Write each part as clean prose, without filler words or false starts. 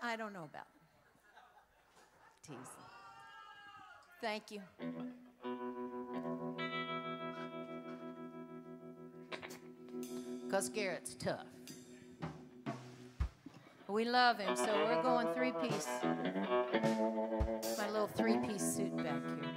I don't know about teasing. Thank you. Because Garrett's tough. We love him, so we're going three-piece. My little three-piece suit back here.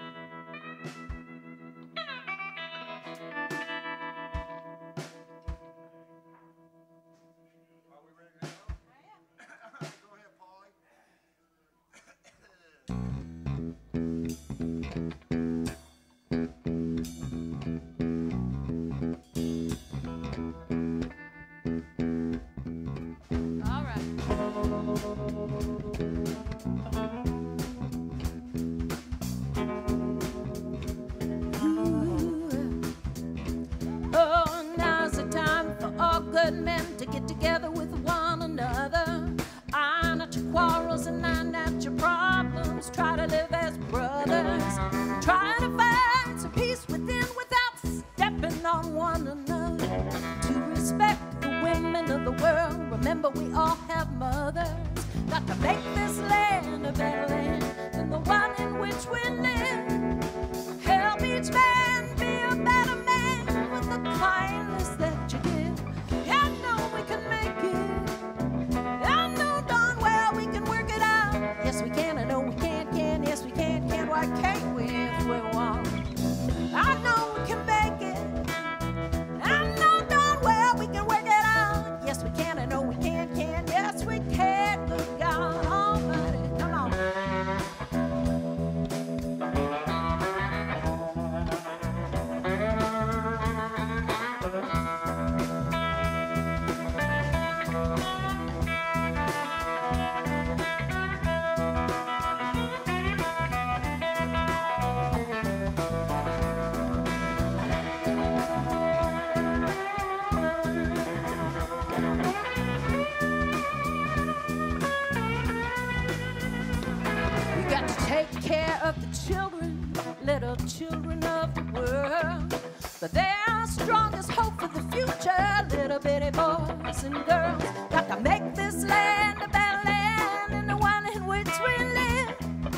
Children of the world, but their strongest hope for the future, little bitty boys and girls, got to make this land a better land than the one in which we live.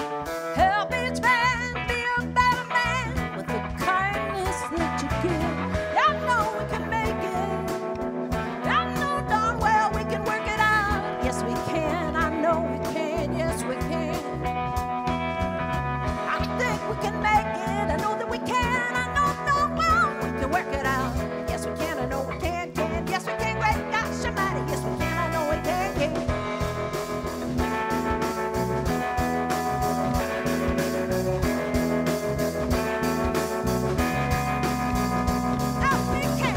Help each man be a better man with the kindness that you give. I know we can make it. I know darn well we can work it out. Yes, we can. I know we can. Yes, we can. I think we can make it. I know that we can, I know darn well we can work it out. Yes, we can, I know we can. Yes, we can, great gosh almighty. Yes, we can, I know we can. Oh, we can.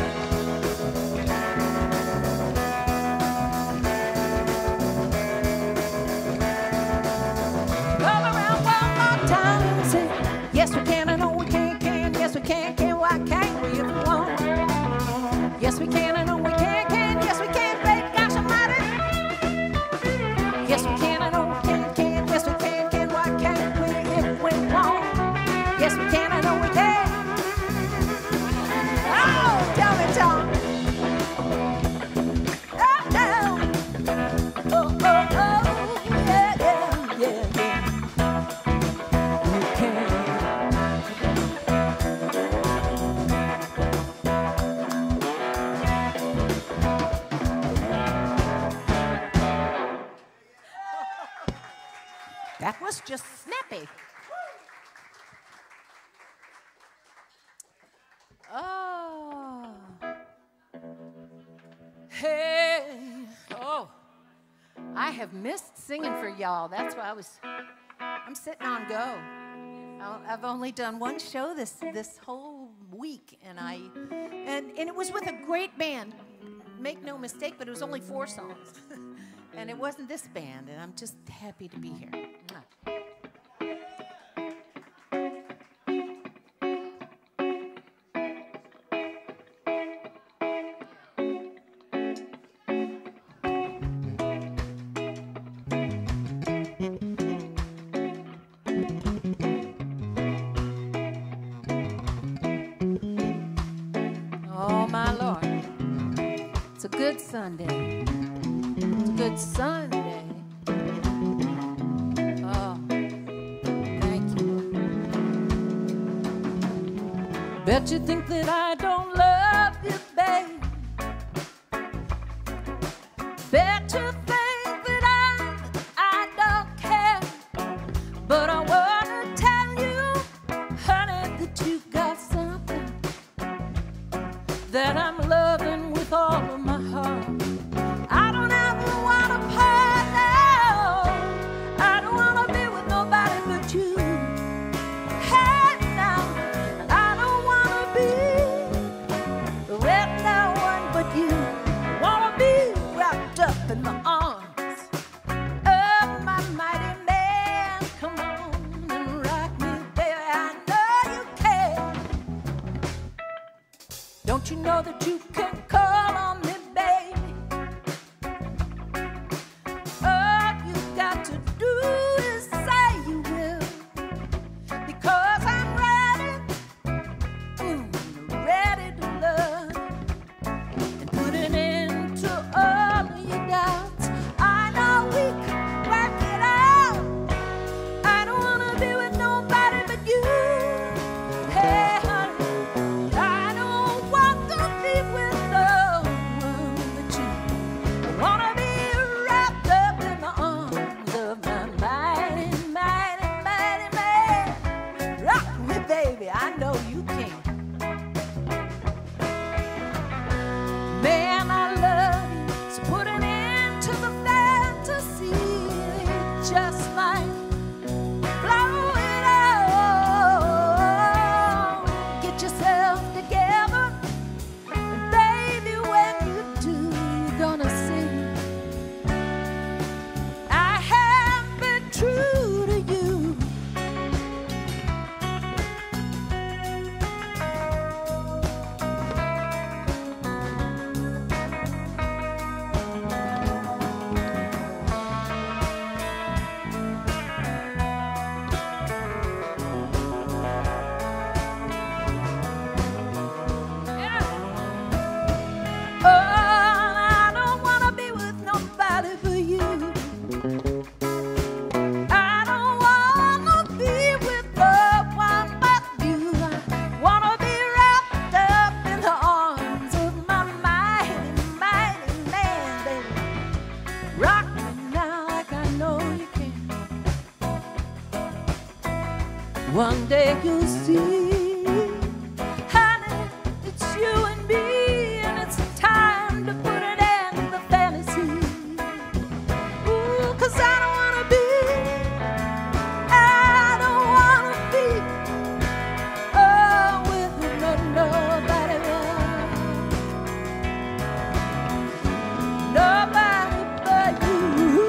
Go around one more time and say, yes, we can, I know we can. Yes, we can, why can't we if we want? Yes, we can, I know we can. Yes, we can, great gosh almighty. Yes, we can, I know we can. Yes, we can, why can't we if we want? Yes, we can, I know we can. Oh, tell me, Tom. Oh, no. Oh, yeah. We can. That was just snappy. Oh. Hey. Oh. I have missed singing for y'all. That's why I'm sitting on go. I've only done one show this whole week, and it was with a great band. Make no mistake, but it was only 4 songs. And it wasn't this band, and I'm just happy to be here. Oh, my Lord. It's a good Sunday. It's a good Sunday. Bet you think that I don't love you, babe. Bet you think that I don't care. But I wanna tell you, honey, that you got something that I'm loving with all of my heart. I don't ever wanna part now. I don't wanna be with nobody but you. Hey now, and I don't wanna be with no one but you. I wanna be wrapped up in the arms of my mighty man. Come on and rock me, baby. I know you can. Don't you know that you can call on me, baby? All you got to do is say you will, because I'm ready, ready to love and put an end to all of your doubts. I know we can work it out. I don't wanna be with nobody but you. Hey, honey, I don't want to be with no one but you. I wanna be wrapped up in the arms of my mighty, mighty, mighty man. Rock me, baby, I know you can. Man, I love you, so put an end to the fantasy. Just like blow it out. Get yourself together, and baby, when you do, you're gonna see I have been true to you. Oh, I don't wanna be with nobody but you. I don't wanna be with no one but you. I wanna be wrapped up in the arms of my mighty, mighty man, baby. Rock me now like I know you can. One day you'll see, honey, it's you and me, and it's time to put an end to the fantasy. Ooh, 'cause I don't wanna be with nobody but you.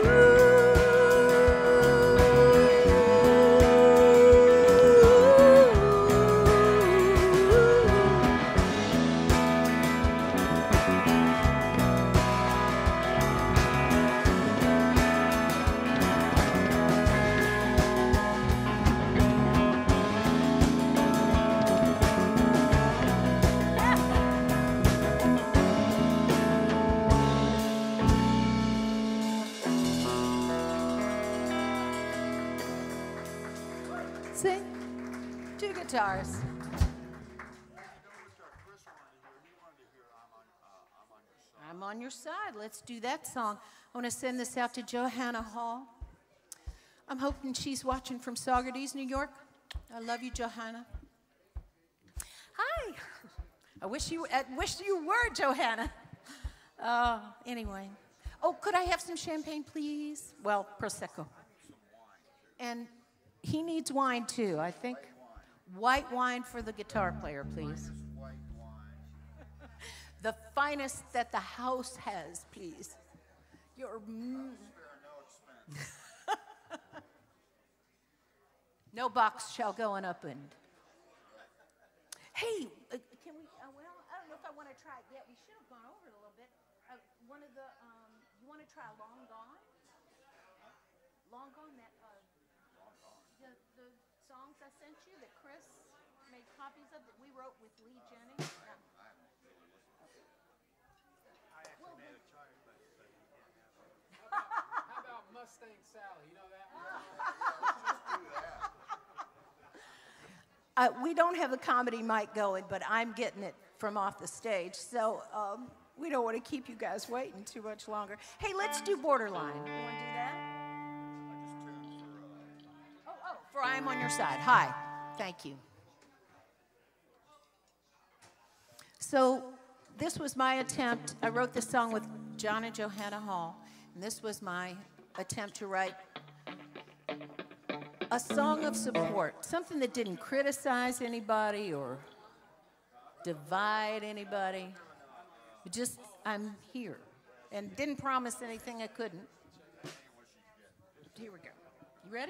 Sing. Two guitars. I'm on your side. Let's do that song. I want to send this out to Johanna Hall. I'm hoping she's watching from Saugerties, New York. I love you, Johanna. Hi. I wish you were, Johanna. Anyway. Oh, could I have some champagne, please? Well, Prosecco. And he needs wine, too, I think. White wine for the guitar player, please. The finest that the house has, please. Your no box shall go unopened. Hey, can we? Well, I don't know if I want to try it yet. We should have gone over it a little bit. One of the, you want to try Long Gone? Long Gone, that the songs I sent you that Chris made copies of that we wrote with Lee Jennings. I actually made a choice, but how about Mustang Sally? You know that one? We don't have the comedy mic going, but I'm getting it from off the stage. So we don't want to keep you guys waiting too much longer. Hey, let's do Borderline. You want to do that? For I Am on Your Side. Hi. Thank you. So this was my attempt. I wrote this song with John and Johanna Hall, and this was my attempt to write a song of support, something that didn't criticize anybody or divide anybody. Just, I'm here, and didn't promise anything I couldn't. Here we go. You ready?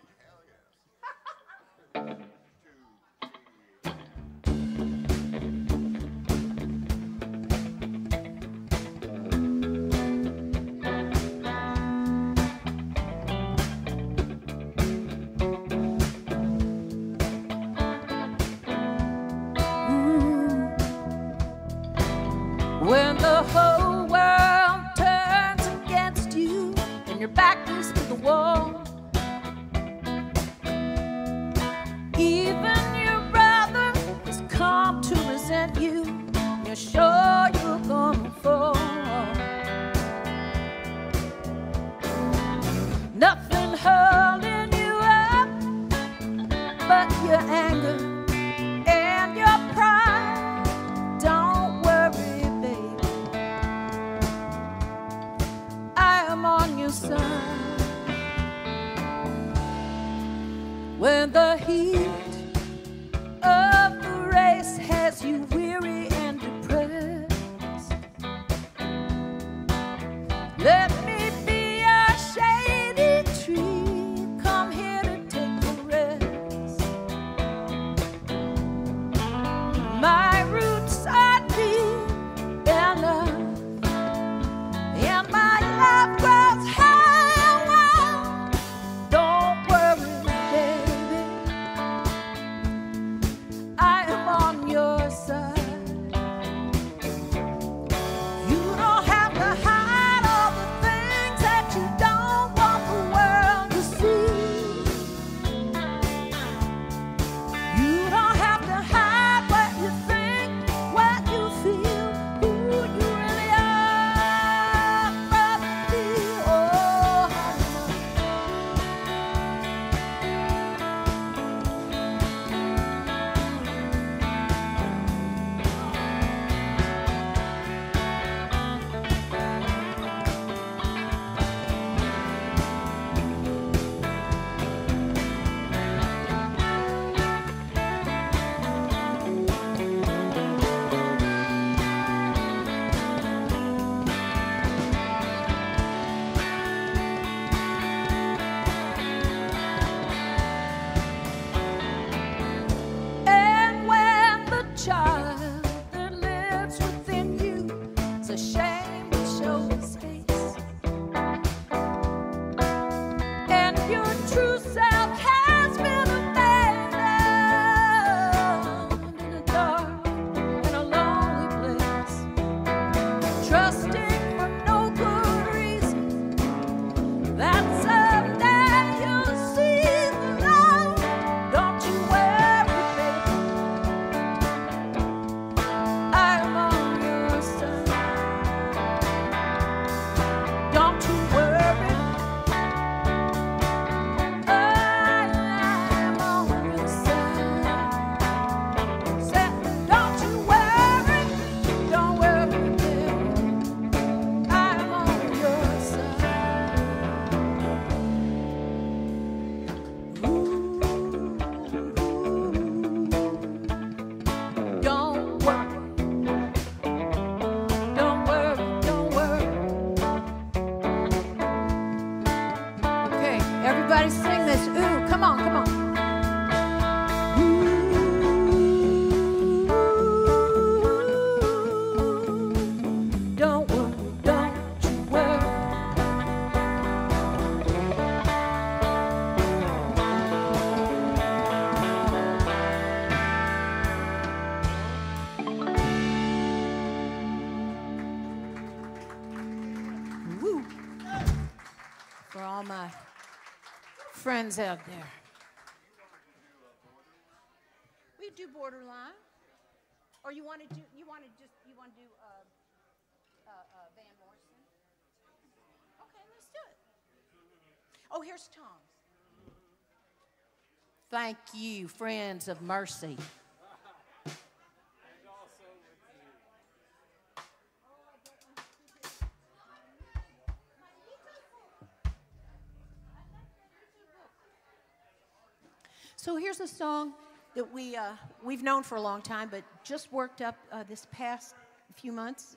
When the whole world turns against you and your back is to the wall, even your brother has come to resent you, and you're sure you're gonna fall. Nothing holding you up but your anger and your pride. Don't worry, baby, I am on your side. When the heat of the race has you weary and depressed, let me be a shady tree. Come here to take a rest. My roots are deep and my love grows high and wide. Don't worry, baby, I am on your side. You don't have to hide all the things that you don't want the world to see. You don't have to hide what you think, what you feel, who you really are, brother dear. Oh, and when the child that lives within you is ashamed to show his face, and your true self has been abandoned in a dark and a lonely place, trusting for no good reason that someday you'll see the light. Don't you worry, baby, I'm on your side. Don't you worry, I'm on your side. Said, don't you worry, don't worry, baby, I'm on your side. Don't worry, don't worry, don't worry. Okay, everybody sing this. Ooh, come on, come on. Don't worry, don't you worry. Woo. For all my friends out there. could do Borderline, or you want to do Van Morrison. Okay, let's do it. Oh, here's Tom's. Thank you, Friends of Mercy. So here's a song that we've known for a long time, but just worked up these past few months.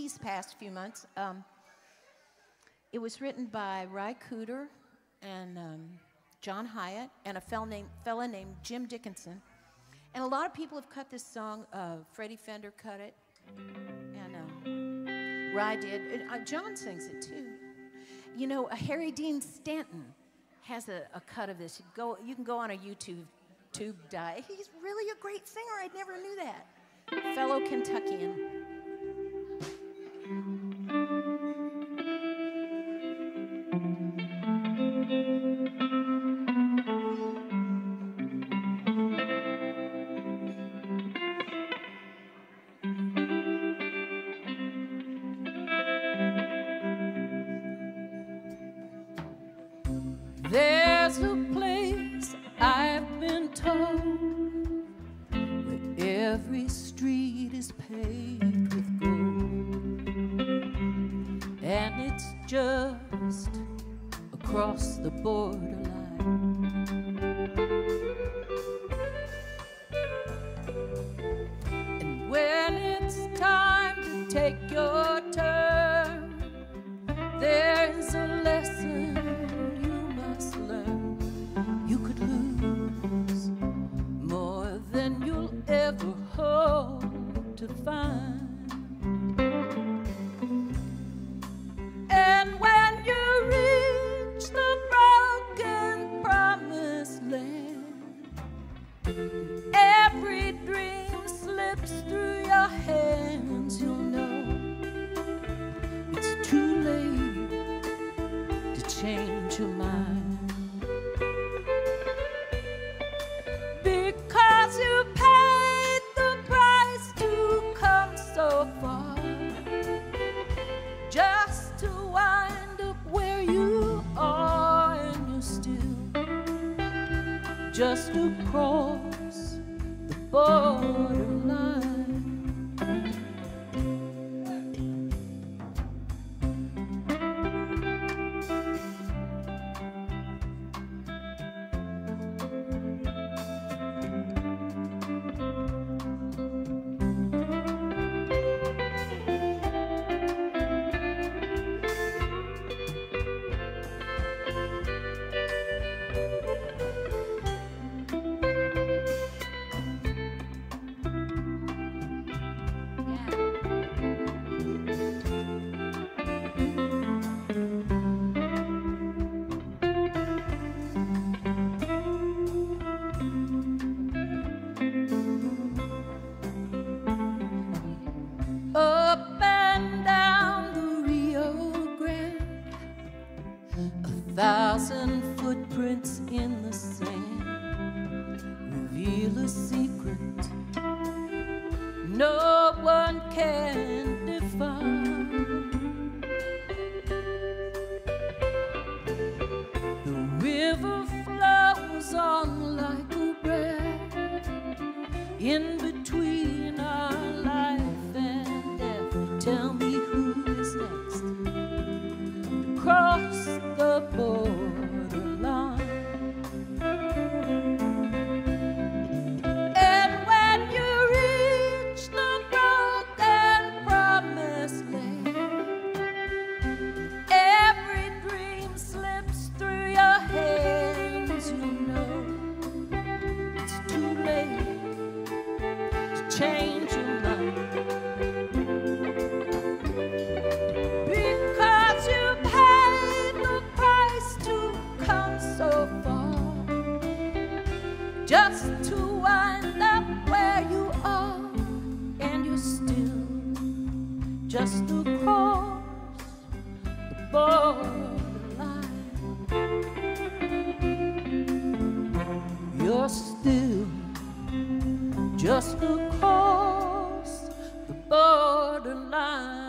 It was written by Ry Cooder and John Hyatt and a fella named Jim Dickinson. And a lot of people have cut this song. Freddie Fender cut it, and Ry did. John sings it too. You know, Harry Dean Stanton has a cut of this. You can go on a YouTube dive. He's really a great singer. I never knew that. Fellow Kentuckian. There's a place I've been told where every street is paved with gold, and it's just across the borderline. And when it's time to take your turn, there's a lesson ever hope to find. And when you reach the broken promised land, every dream slips through your hands, you'll know it's too late to change your mind. Because you paid the price to come so far, just to wind up where you are, and you're still just across the borderline. Up and down the Rio Grande, 1,000 footprints in the sand reveal a secret no one can define. The river flows on like a breath in between our life and death. Tell me who is next to cross the borderline. And when you reach the broken promised land, every dream slips through your hands. You know it's too late to change your mind. Because you paid the price to come so far, just to wind up where you are, and you're still just across the borderline. You're still just across the borderline.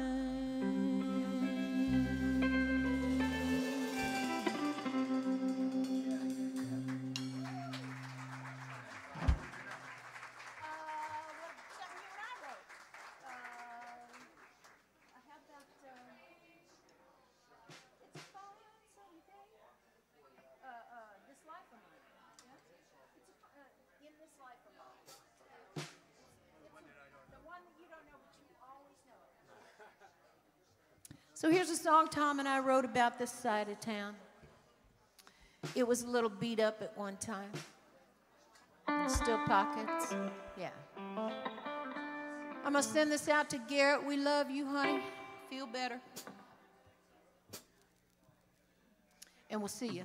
So here's a song Tom and I wrote about this side of town. It was a little beat up at one time. Still pockets. Yeah. I'm going to send this out to Garrett. We love you, honey. Feel better. And we'll see you.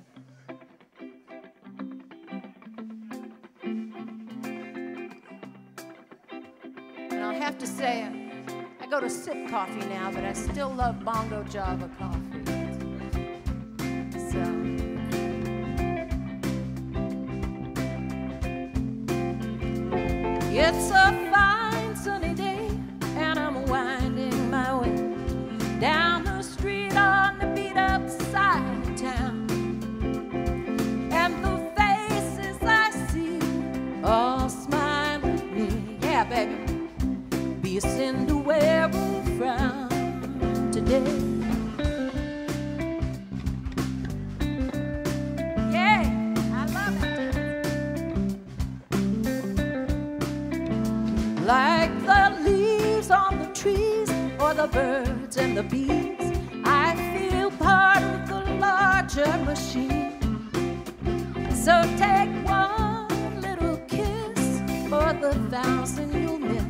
And I'll have to say, I go to Sip Coffee now, but I still love Bongo Java coffee. So. It's a fine sunny day, and I'm winding my way down the street on the beat-up side of town. And the faces I see all smile at me. Yeah, baby. Be a Cinderella frown today. Yeah, I love it. Like the leaves on the trees or the birds and the bees, I feel part of the larger machine. So take one little kiss for the thousand you'll miss.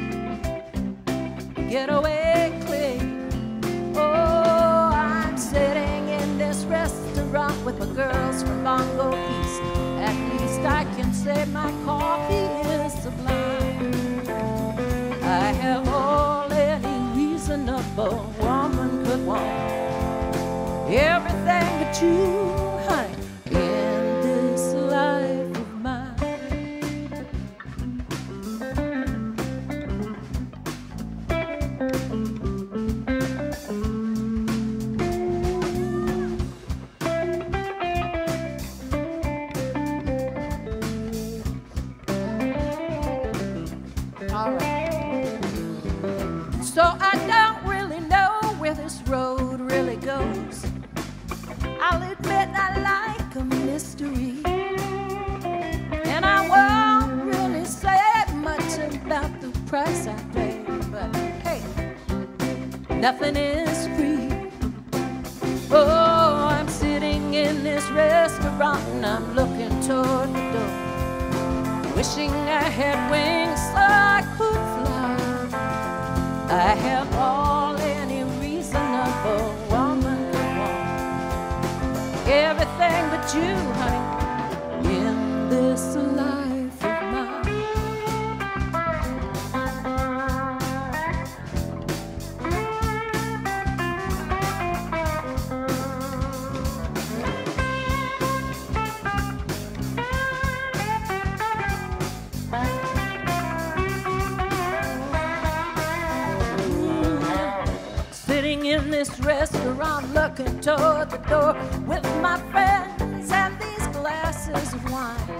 Get away quick. Oh, I'm sitting in this restaurant with my girls from Bongo East. At least I can say my coffee is sublime. I have all any reasonable woman could want. Everything but you, honey, in this life of mine. All right. So I don't really know where this road really goes. I'll admit I like a mystery, and I won't really say much about the price I pay. But hey, nothing is free. Oh, I'm sitting in this restaurant and I'm looking toward the door, wishing I had wings so I could fly. I have all any reasonable woman could want. Everything but you, honey, in this life of mine. Sitting in this restaurant looking toward the door with my friends and these glasses of wine.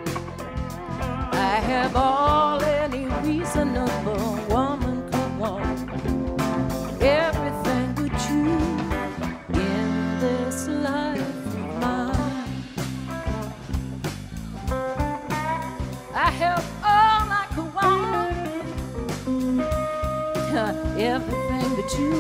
I have all any reasonable woman could want. Everything but you in this life of mine. I have all I could want. Everything but you.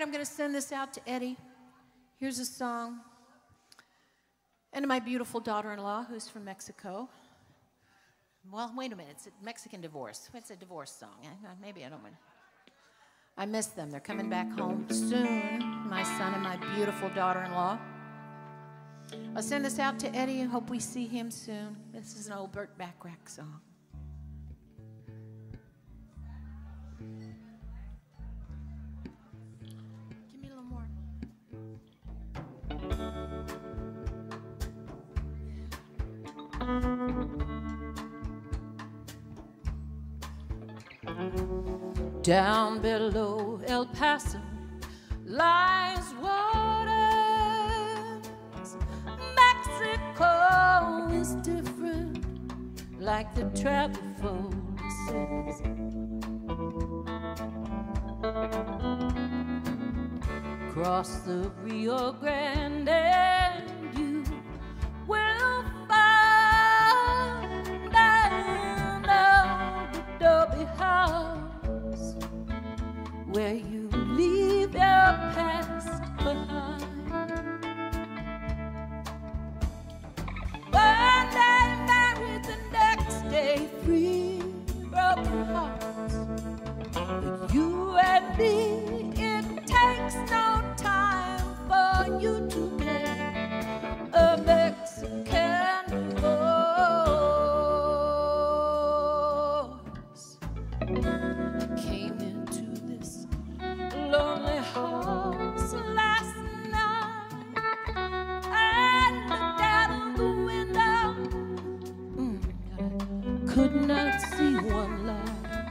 I'm going to send this out to Eddie. Here's a song. And to my beautiful daughter-in-law, who's from Mexico. Well, wait a minute. It's a Mexican divorce. It's a divorce song. Maybe I don't want to. I miss them. They're coming back home soon, my son and my beautiful daughter-in-law. I'll send this out to Eddie and hope we see him soon. This is an old Burt Bacharach song. Give me a little more. Down below El Paso lies waters. Mexico is different, like the travel folks says. Cross the Rio Grande and you will find an old adobe house where you leave your past behind. One day married, the next day free, broken hearts. But you and me, it takes no time for you to get a Mexican divorce. Came into this lonely house last night and looked out of the window. I could not see one light.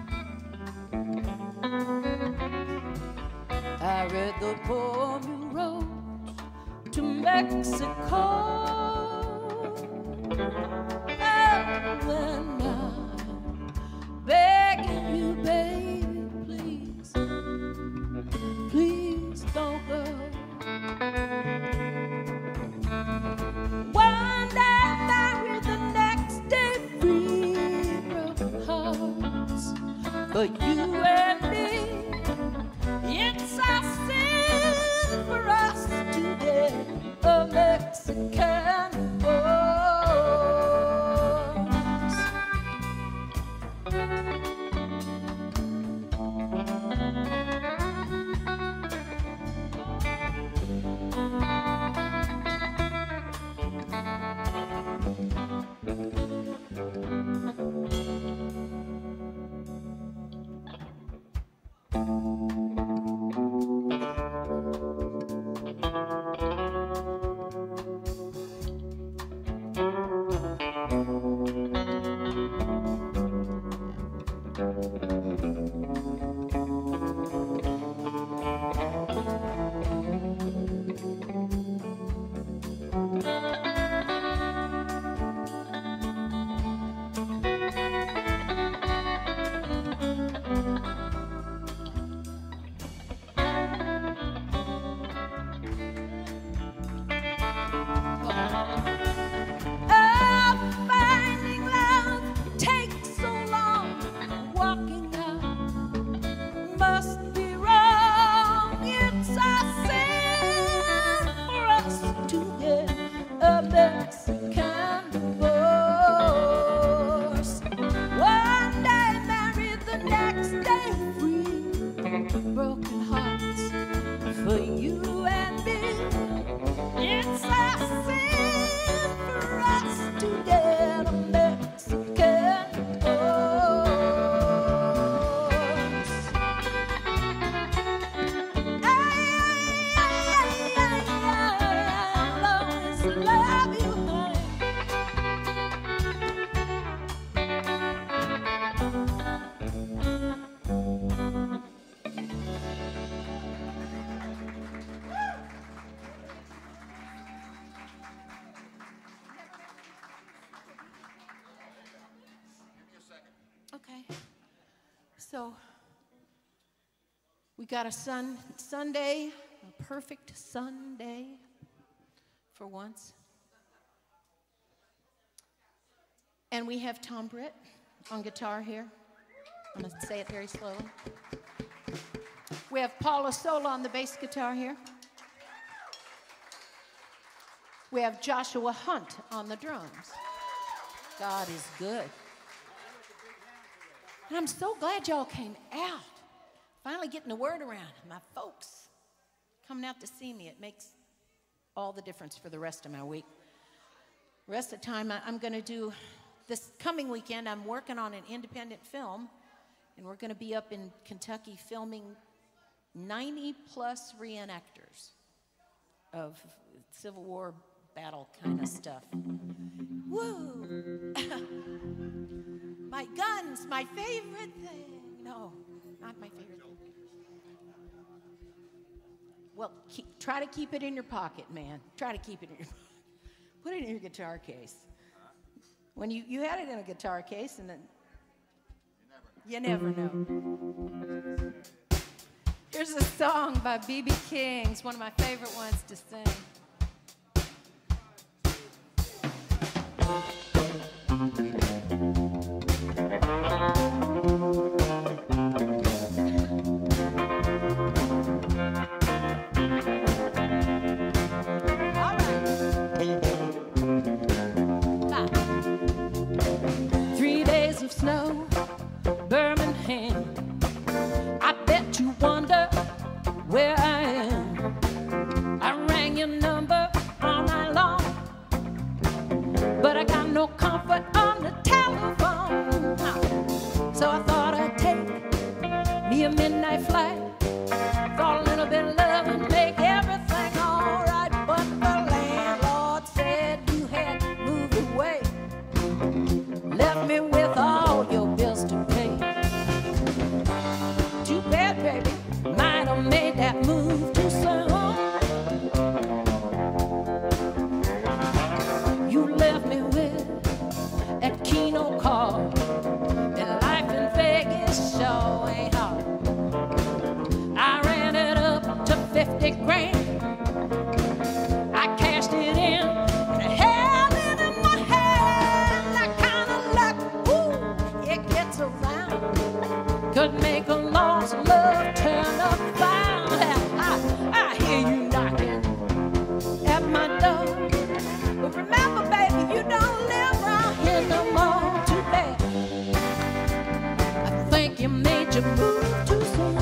I read the poem you wrote to Mexico. And when I'm begging you, baby, please, please don't go. One day married, the next day free, broken hearts. But you and me, it's a sin for us to get a Mexican divorce. Finding love takes so long. Walking out must be wrong. It's a sin for us to get a Mexican divorce. One day married, the next day free. Broken hearts for you and me. It's a sin for us to get a Mexican divorce. I'll always love you, honey. Okay. So we got a Sunday, a perfect Sunday for once. And we have Tom Britt on guitar here. I'm going to say it very slowly. We have Paula Sola on the bass guitar here. We have Joshua Hunt on the drums. God is good. And I'm so glad y'all came out. Finally getting the word around. My folks coming out to see me. It makes all the difference for the rest of my week. Rest of the time, I'm going to do, this coming weekend, I'm working on an independent film, and we're going to be up in Kentucky filming 90-plus reenactors of Civil War battle kind of stuff. Woo! My guns, my favorite thing. No, not my favorite thing. Well, try to keep it in your pocket, man. Try to keep it in your pocket. Put it in your guitar case. When you had it in a guitar case, and then you never know. Here's a song by B.B. King. It's one of my favorite ones to sing. Snow, Birmingham. I bet you wonder where I am. I rang your number all night long, but I got no comfort on the telephone. So I thought I'd take me a midnight flight, fall a little bit of love and make everything all right. But the landlord said you had moved away, left me with all your bills to pay. Too bad, baby, might have made that move too soon. You left me with that Keno car, and life in Vegas sure ain't hard. I ran it up to 50 grand. I cashed it in and I held it in my hand. That kind of luck, ooh, it gets around. Could make a lost love turn up found. I hear you knocking at my door, but remember, baby, you don't live around here no more. Too bad. I think you made your move too soon.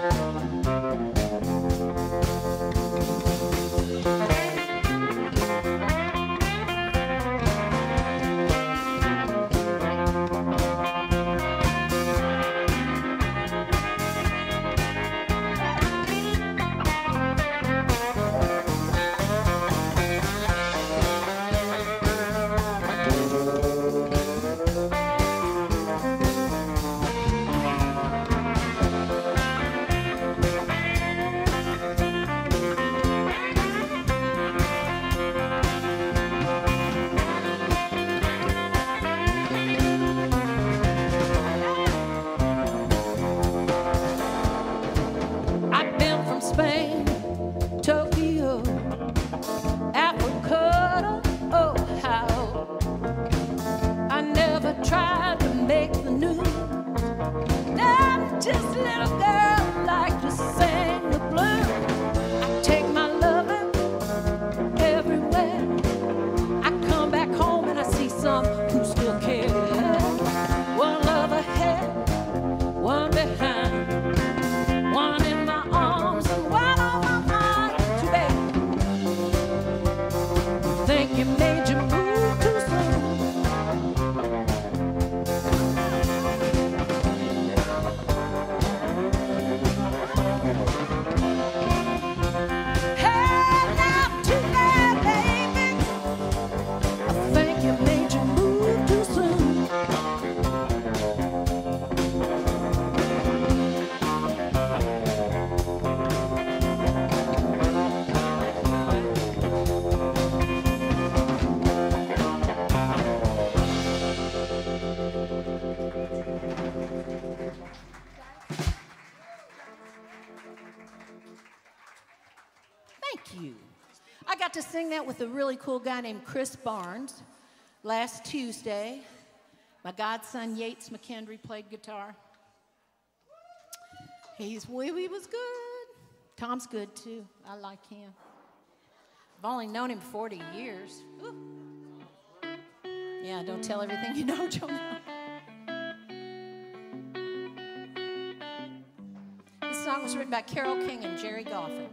To sing that with a really cool guy named Chris Barnes last Tuesday. My godson Yates McKendry played guitar. He was good. Tom's good too. I like him. I've only known him 40 years. Ooh. Yeah, don't tell everything you know, Jonah. This song was written by Carole King and Jerry Goffin.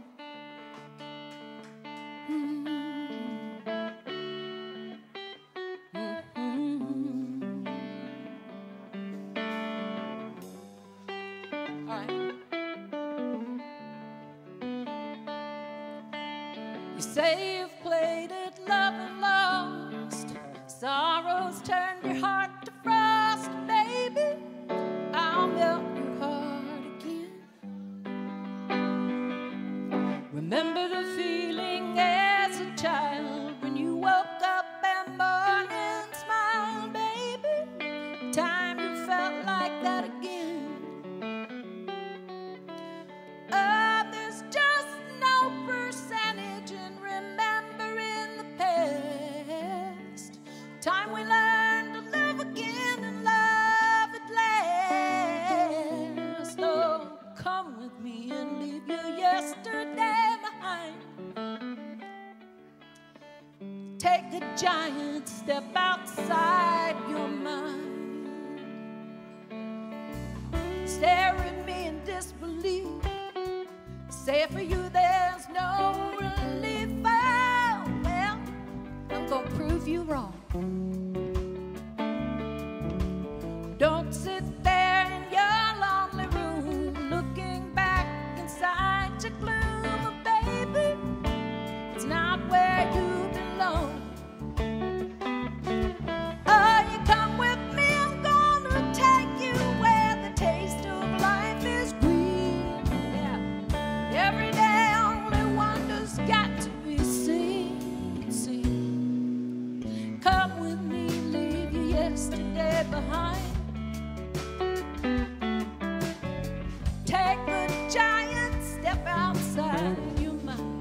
Say you've played it, love and lost. Sorrows turned your heart to frost, baby. I'll melt your heart again. Remember the feeling as a child when you woke up and morning smiled, baby. Time you felt like that again. There's just no percentage in remembering the past. Time we learn to live again and love at last. Oh, come with me and leave your yesterday behind. Take a giant step outside your mind. Stare at me in disbelief. Say for you there's no relief. Oh, well, I'm gonna prove you wrong. Don't sit there in your lonely room looking back inside your gloom, baby. It's not where you belong. Oh, you come with me, I'm gonna take you where the taste of life is green. Yeah. Every day only wonders got to be seen. Come with me, leave your yesterday behind. Take a giant step outside your mind.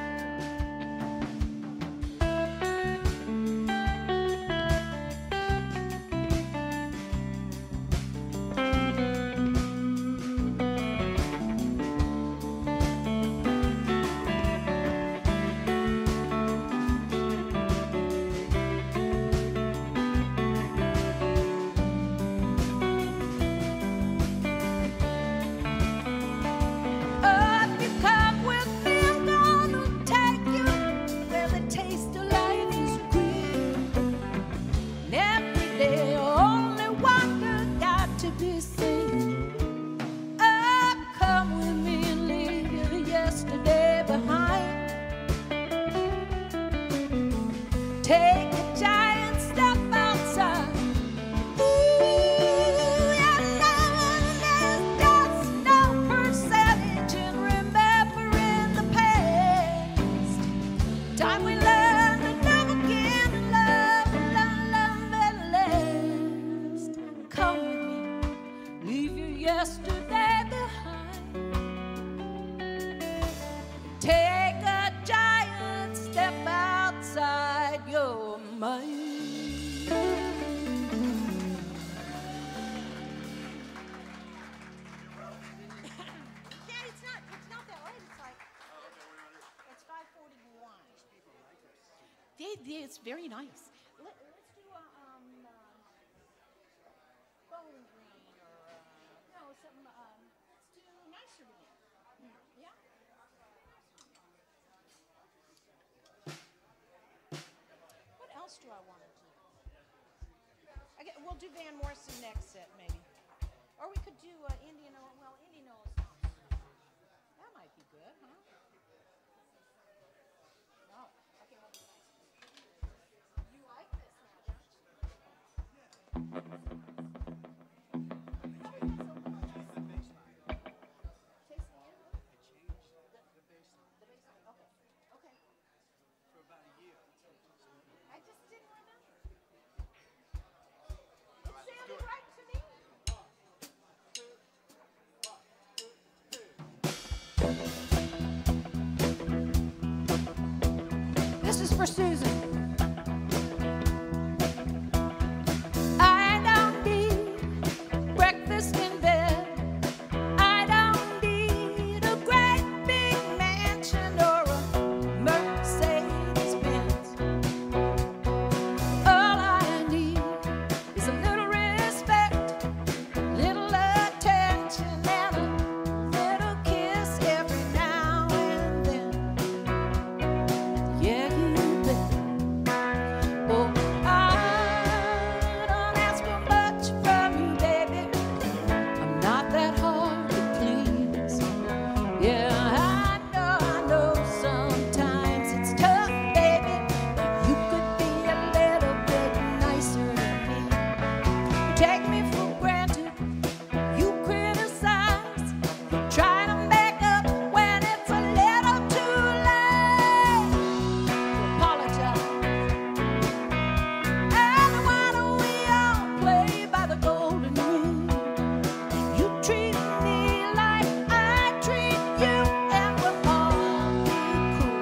Take a giant step outside. Ooh, yeah, there's just no percentage in remembering the past. Time we learn to love again and love at last. Come with me, leave your yesterday behind. Take a giant step outside your mind. It's not that late. It's like, it's 5:41. It's very nice. Let's do a bowling green or no, something. Let's do nicer again. Yeah. What else do I want to do? Okay, we'll do Van Morrison next set, maybe. Or we could do Indianola songs. That might be good, huh? No. Okay, we'll do nice. You like this now, don't you? Taste the end? The baseline. Okay. For about a year. I just didn't remember. It sounded right to me. This is for Susan. I don't need breakfast in bed. I don't take me for granted. You criticize, try to make up when it's a little too late to apologize. And why don't we all play by the golden rule? You treat me like I treat you, and we'll all be cool.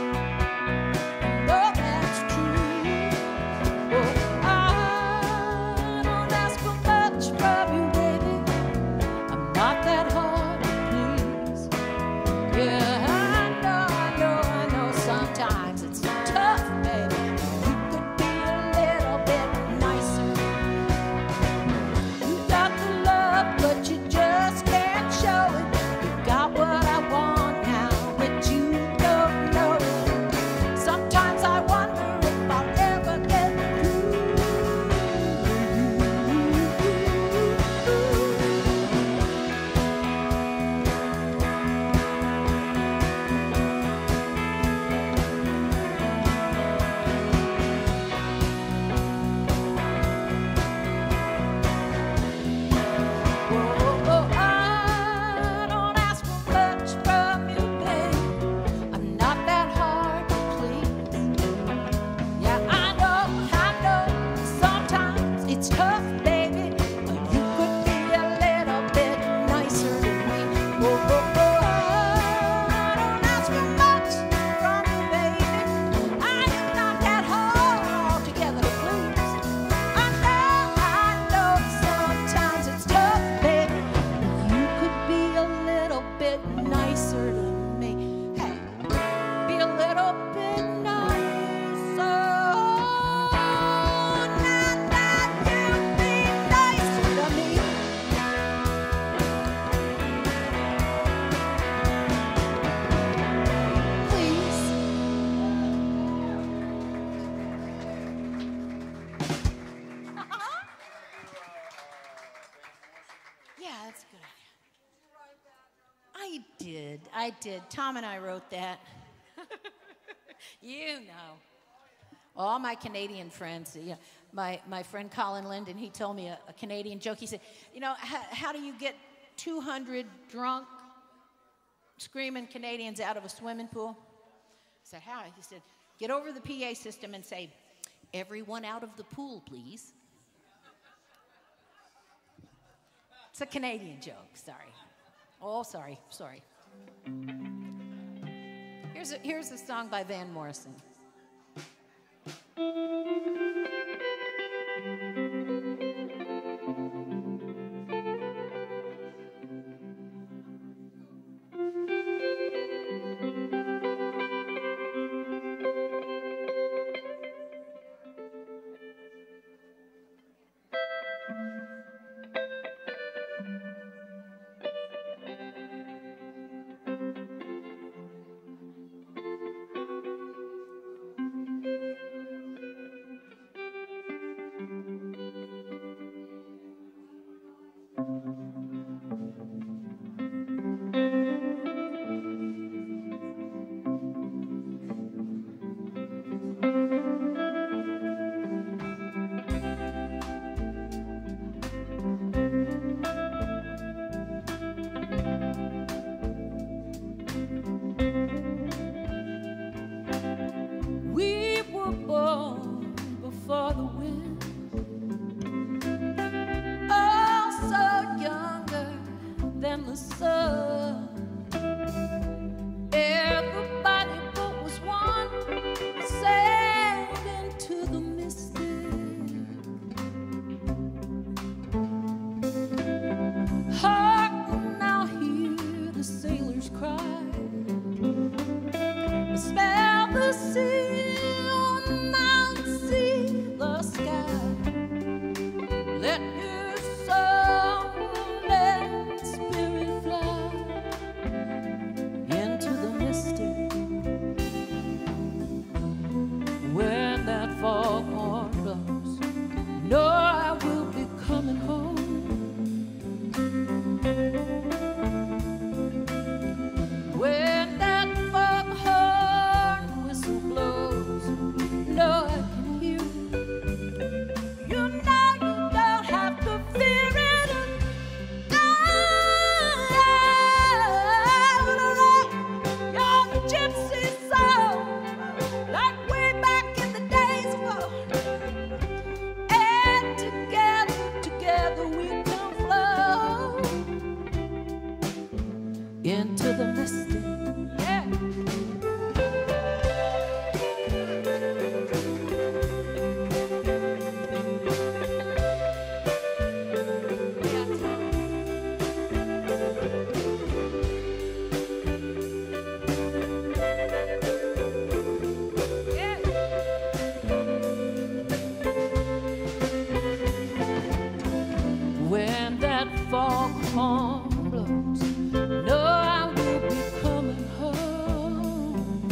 No, that's true. Oh, I don't ask for much from you, baby. I'm not that hard to please. Yeah, I know. Sometimes it's tough, baby. You could be a little bit nicer. You got the love, but you just can't show it. You got what I want now, but you don't know it. Sometimes I wonder if I'll ever get through. Oh, I don't ask for much from you, babe. I'm not that hard to please. Yeah, I know. Sometimes it's tough, baby. But you could be a little bit nicer to me. Oh, I don't ask for much from you, baby. I am not that hard altogether to please. I know. Sometimes it's tough, baby. You could be a little bit nicer to me. Hey, be a little bit nicer. Now you be nicer to me. Please. Yeah, that's a good idea. I did. Tom and I wrote that. You know. All my Canadian friends, yeah. My friend Colin Linden, he told me a Canadian joke. He said, you know, how do you get 200 drunk, screaming Canadians out of a swimming pool? I said, how? He said, get over the PA system and say, everyone out of the pool, please. It's a Canadian joke, sorry. Oh, sorry. Here's a song by Van Morrison. We were born before the wind, oh, so younger than the sun. Everybody but was one sailed into the mystic. Hark now, hear the sailors cry. Smell the sea, now see the sky. Let your soul and spirit fly into the mystic. When that foghorn blows, know I will be coming home. When that foghorn whistle blows, know I can hear. You know you don't have misty. Yeah. When that fog horn blows, know I will be coming home.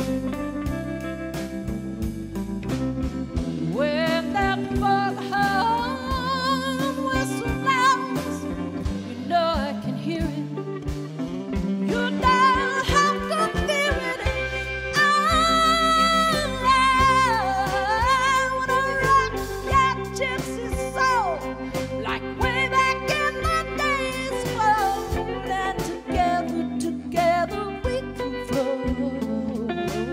When that fog horn whistle blows, you know I can hear it. You don't have to fear it. I wanna rock that gypsy soul like way back in the days. Oh, and together we can flow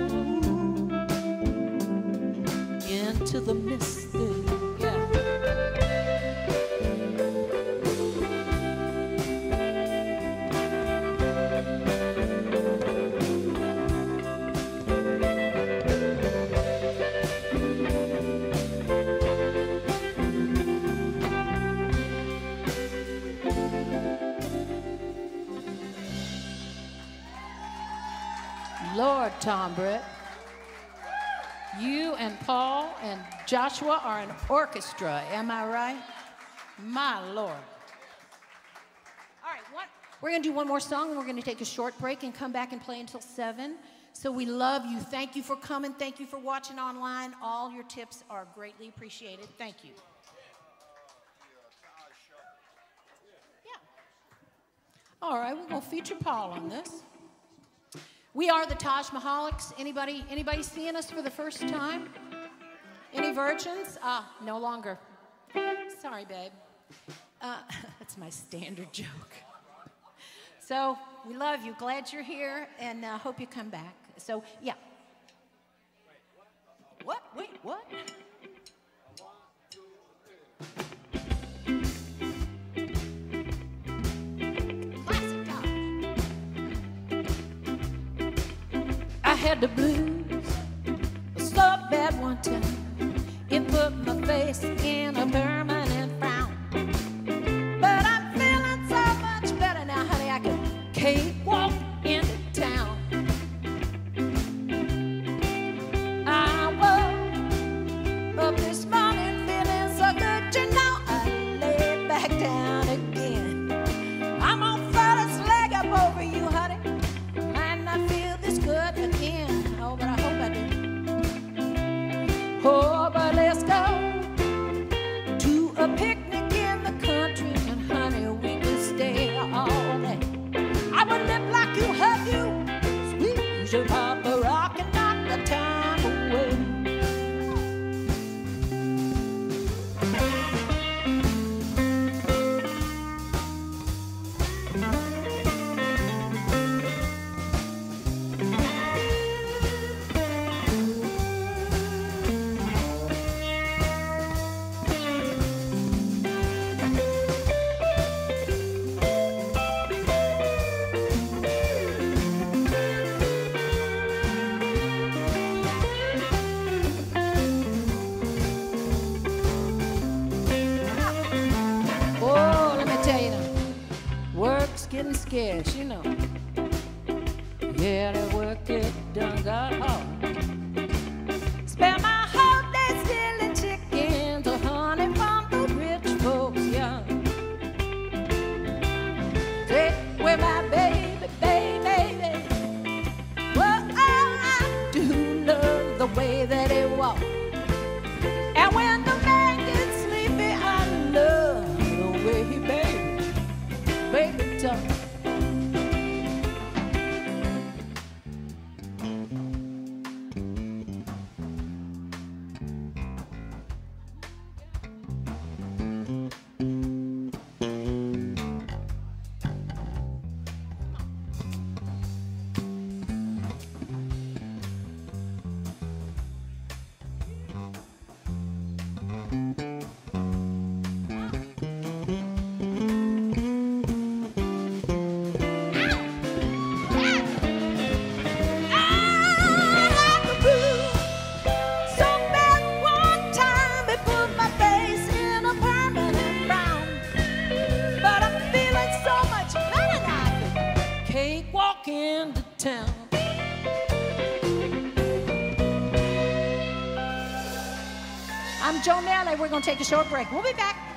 into the misty. Yeah. Lord, Tom Britt, you and Paul and Joshua are an orchestra, am I right? My Lord. All right, we're going to do one more song, and we're going to take a short break and come back and play until 7. So we love you. Thank you for coming. Thank you for watching online. All your tips are greatly appreciated. Thank you. Yeah. All right, we're going to feature Paul on this. We are the Taj Mahalics. Anybody seeing us for the first time? Any virgins? No longer. Sorry, babe. That's my standard joke. So we love you. Glad you're here, and hope you come back. So yeah. What? Wait, what? I had the blues so bad one time, it put my face in a permanent frown. But I'm feeling so much better now, honey, I can cakewalk into town. I woke up this morning feeling so good, you know, I laid back down again. I'm gonna throw this leg up over you, honey. Might not feel this good again. Oh, but I hope I do. Oh, but let's go to a picnic in the country, and honey, we can stay all day. I would live like you have you, squeeze your papa rock and knock the time away. Oh, let me tell you now, work's getting scarce, you know. Yeah, the work it done got hard. Spend my whole day stealing chickens or honey from the rich folks' yard. Take away my baby, baby. Well, I do love the way that it walks. And when the man gets sleepy, I love the way he baby talk. town. I'm Joan Nally. We're going to take a short break. We'll be back.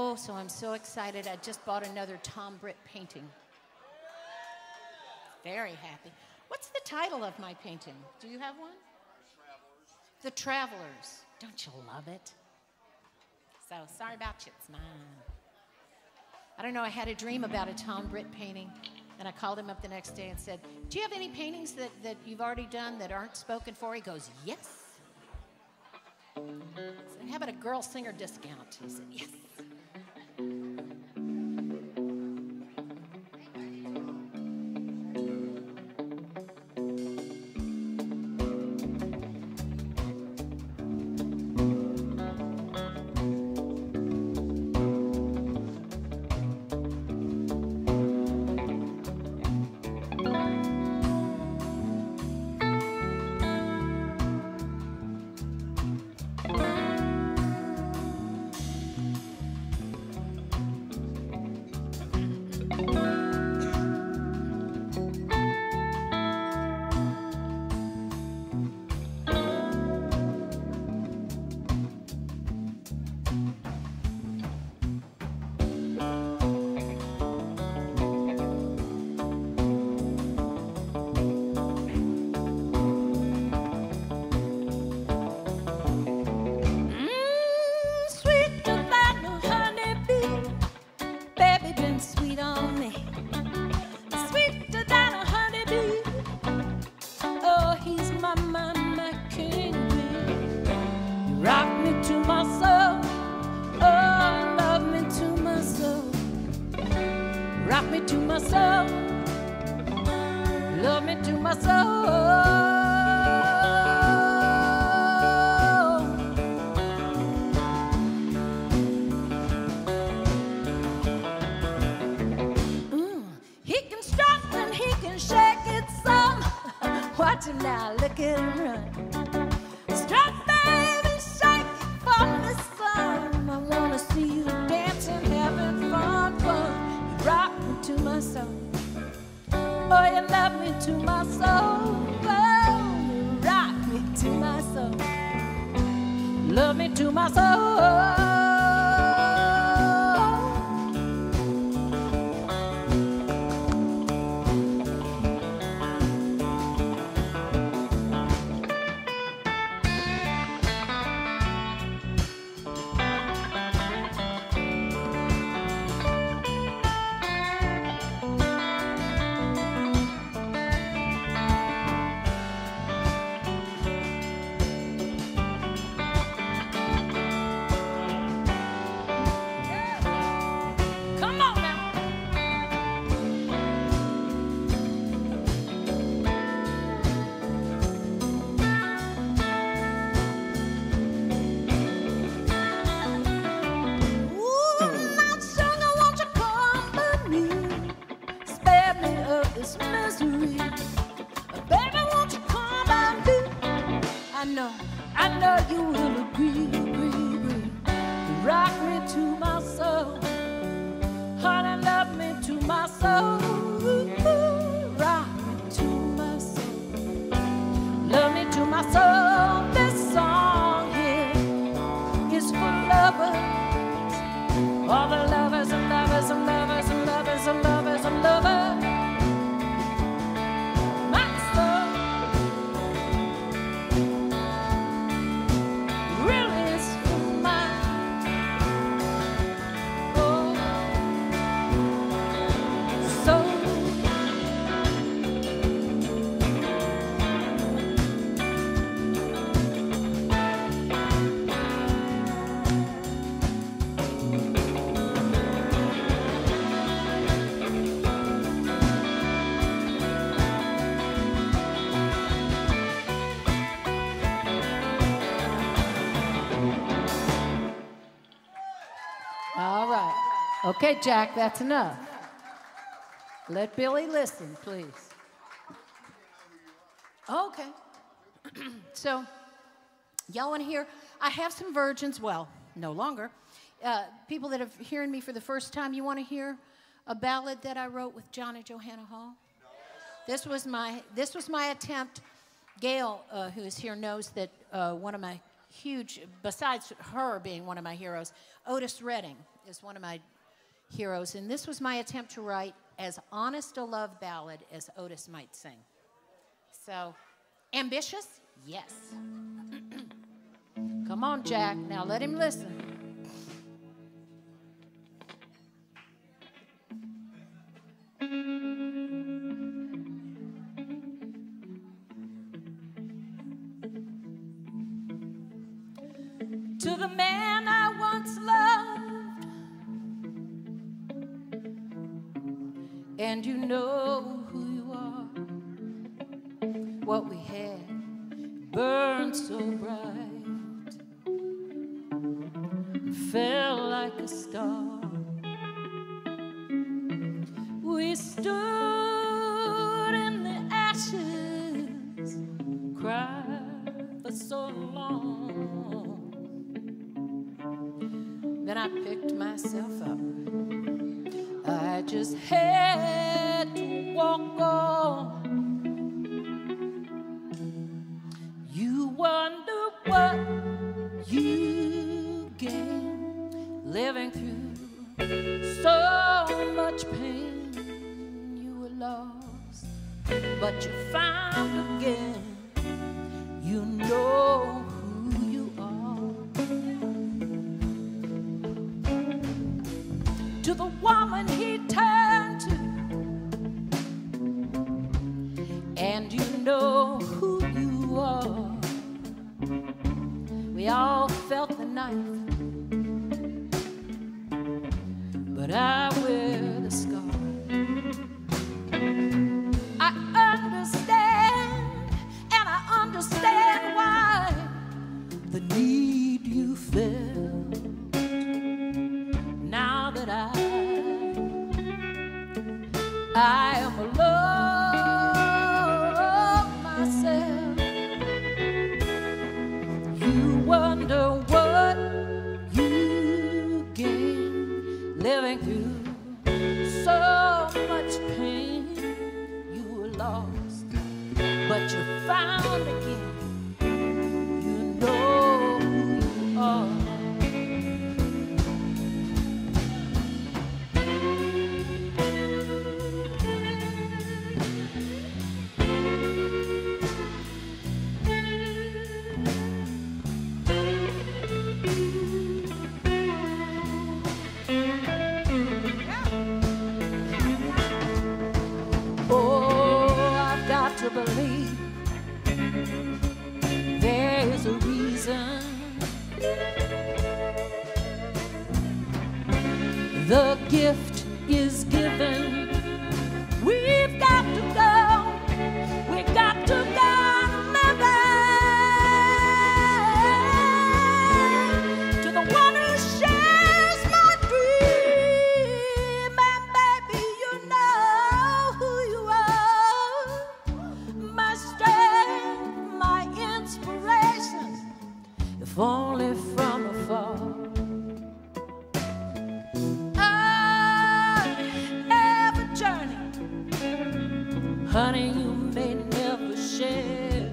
Oh, so I'm so excited. I just bought another Tom Britt painting. Very happy. What's the title of my painting? Do you have one? The Travelers. Don't you love it? So, sorry about you. It's mine. I don't know. I had a dream about a Tom Britt painting, and I called him up the next day and said, do you have any paintings that you've already done that aren't spoken for? He goes, yes. I said, how about a girl singer discount? He said, yes. Okay, Jack, that's enough. Let Billy listen, please. Okay. So, y'all want to hear? I have some virgins, well, no longer. People that are hearing me for the first time, you want to hear a ballad that I wrote with John and Johanna Hall? This was my attempt. Gail, who is here, knows that one of my huge, besides her being one of my heroes, Otis Redding is one of my heroes. And this was my attempt to write as honest a love ballad as Otis might sing. So, ambitious? Yes. Come on, Jack. Now let him listen. To the man I once loved, and you know who you are. What we had burned so bright, fell like a star. We stood in the ashes, cried for so long. Then I picked myself up. I just had to walk on. You wonder what you gain living through so much pain. You were lost, but you found again. You know who you are. To the woman he turned to, and you know who you are. We all felt the knife, but I wear the scar. I understand, and I understand why the need you felt. Now that I am alone myself, you wonder what you gain living through so much pain. You were lost, but you found again. You know who you are. To believe there is a reason. The gift is given. We've got to go. We've got to go living to the one who shares my dream. And baby, you know who you are. My strength, my inspiration, if only from afar. I have a journey, honey, you may never share,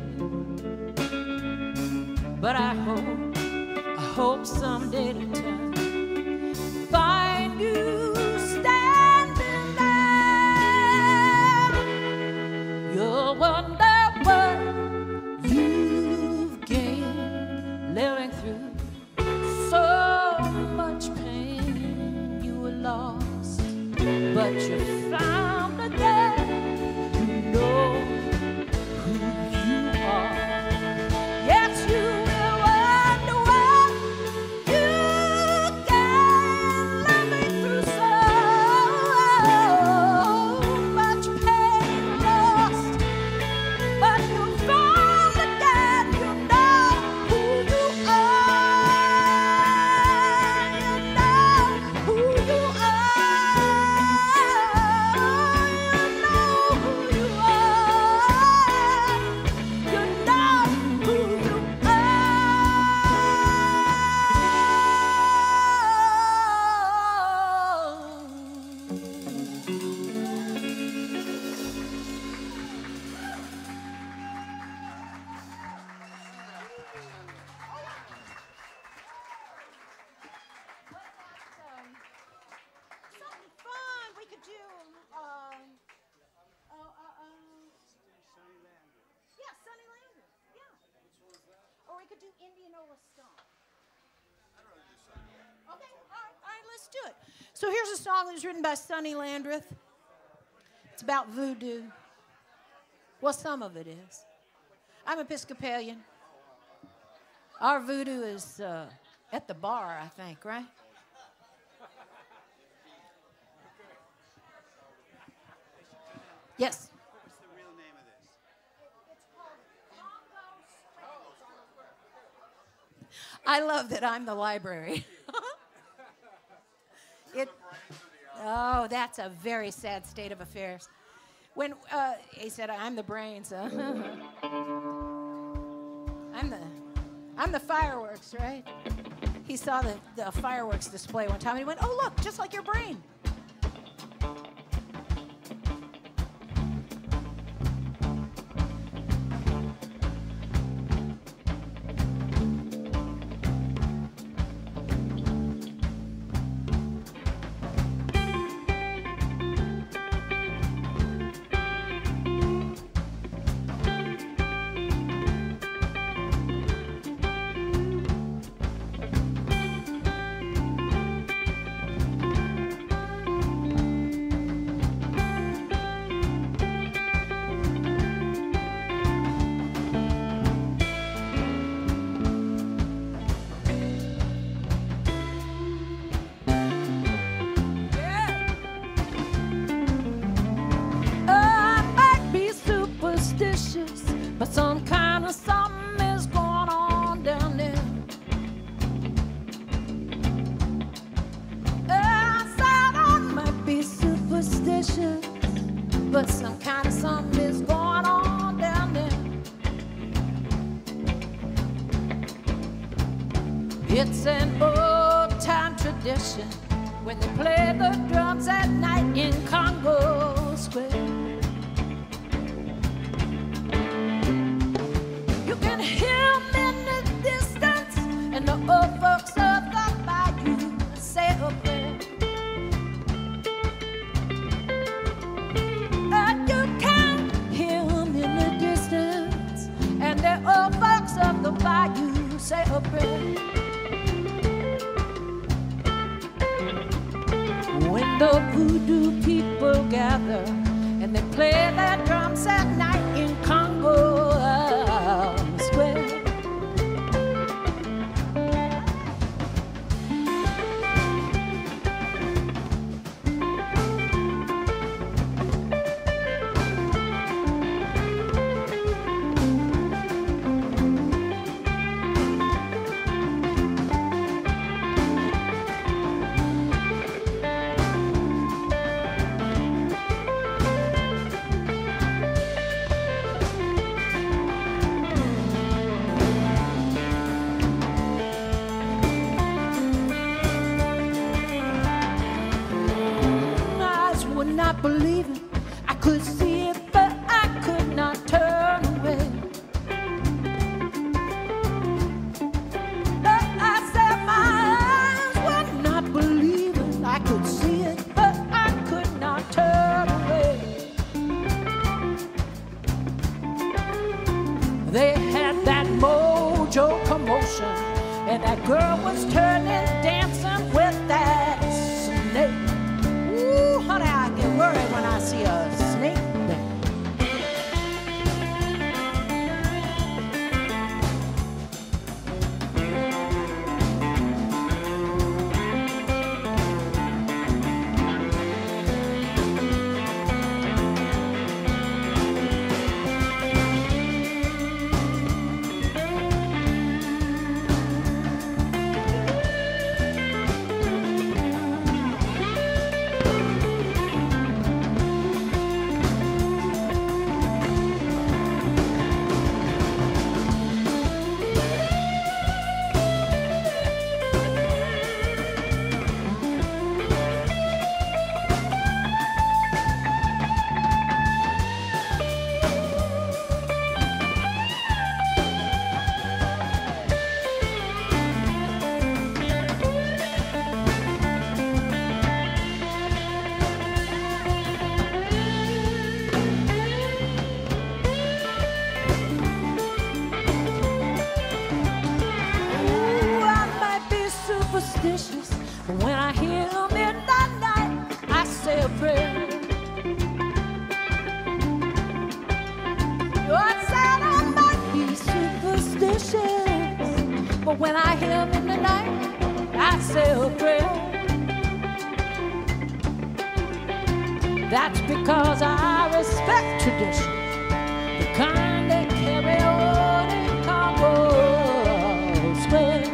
but I hope someday to turn, find you standing there. You'll wonder what you've gained living through so much pain. You were lost, but you found again. You know who you are. Yes, you will wonder what you gained living through so much pain. Lost, but you found again. You know who you are. You know who you are. So here's a song that was written by Sonny Landreth. It's about voodoo. Well, some of it is. I'm Episcopalian. Our voodoo is at the bar, I think, right? Yes. What's the real name of this? I love that I'm the library. Oh, that's a very sad state of affairs. When he said, "I'm the brains," I'm the fireworks, right? He saw the fireworks display one time, and he went, "Oh, look, just like your brain." But some kind of something is going on down there. I said I might be superstitious, but some kind of something is going on down there. It's an old-time tradition when they play the drums at night in Congo Square. And the old folks of the bayou say a prayer. And you can hear them in the distance. And the old folks of the bayou say a prayer. When the voodoo people gather and they play their drums at night in Congo Square. Not believe it. I could see it, but I could not turn away. But I said my eyes were not believing. I could see it, but I could not turn away. They had that mojo commotion, and that girl was turning, dancing with that snake. Ooh, honey, I get worried when I see a snake. When I hear midnight But when I hear them in the night, I say a prayer. That's because I respect tradition, the kind they carry on in Congo Square.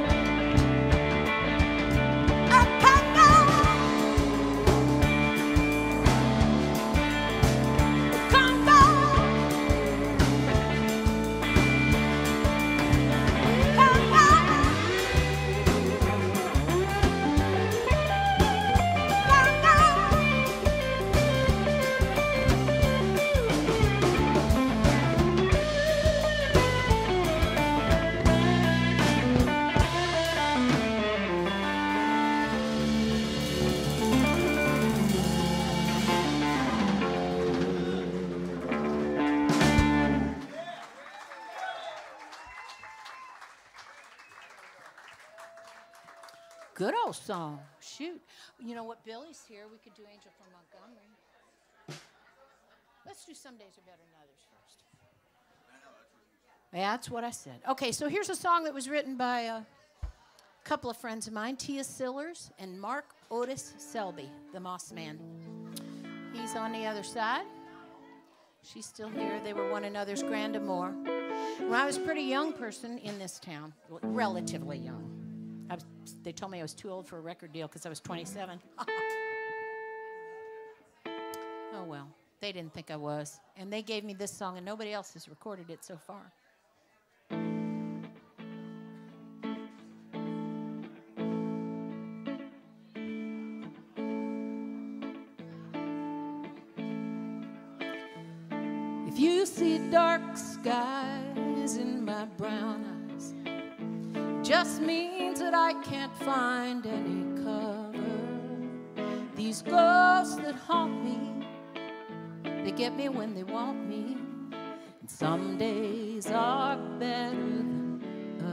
Good old song. Shoot. You know what? Billy's here. We could do Angel from Montgomery. Let's do Some Days Are Better Than Others first. Yeah, that's what I said. Okay, so here's a song that was written by a couple of friends of mine, Tia Sillers and Mark Otis Selby, the Moss Man. He's on the other side. She's still here. They were one another's grand amour. When I was a pretty young person in this town, relatively young. They told me I was too old for a record deal because I was 27. Oh, well, they didn't think I was. And they gave me this song, and nobody else has recorded it so far. If you see dark skies in my brown eyes, just means that I can't find any cover. These ghosts that haunt me, they get me when they want me. And some days are better than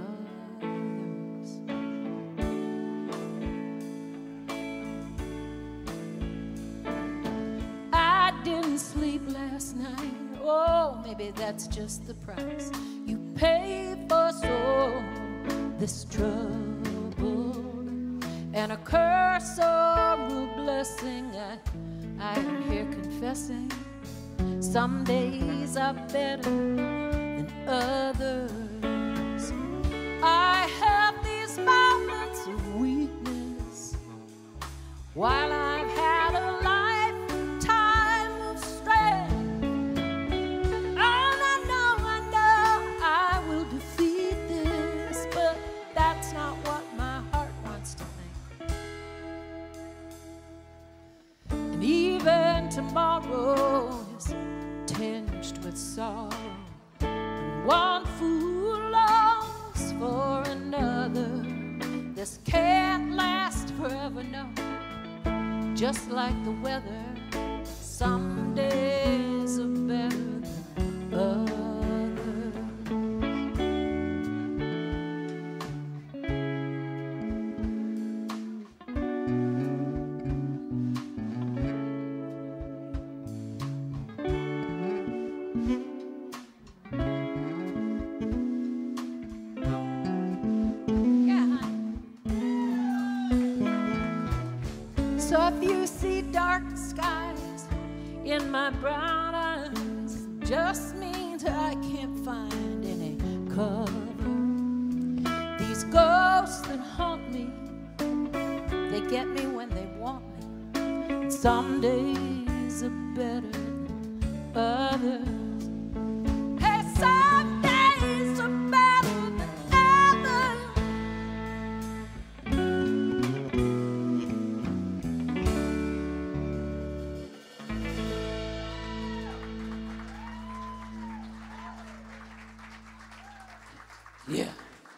others. I didn't sleep last night. Oh, maybe that's just the price you pay for so this trouble, and a curse or a blessing. I am here confessing, some days are better than others. I have these moments of weakness while I've had a lifetime of strength. And I know I will defeat this, but that's not what my heart wants to think. And even tomorrow is tinged with sorrow, and one fool longs for another. This can't last forever, no. Just like the weather, some days are better than others. So if you see dark skies in my brown eyes, just means I can't find any cover. These ghosts that haunt me, they get me when they want me. Some days are better than others. Hey, some days are better than others. Yeah.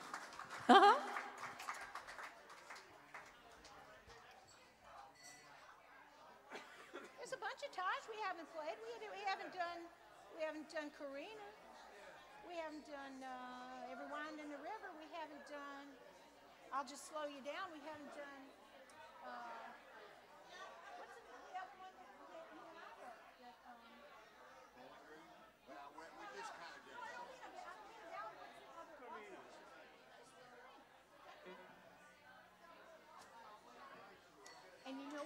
There's a bunch of ties we haven't played. We haven't done Karina. We haven't done Every Wind in the River. We haven't done I'll Just Slow You Down. We haven't done what's the other one that you and I wrote? We just kind of did that.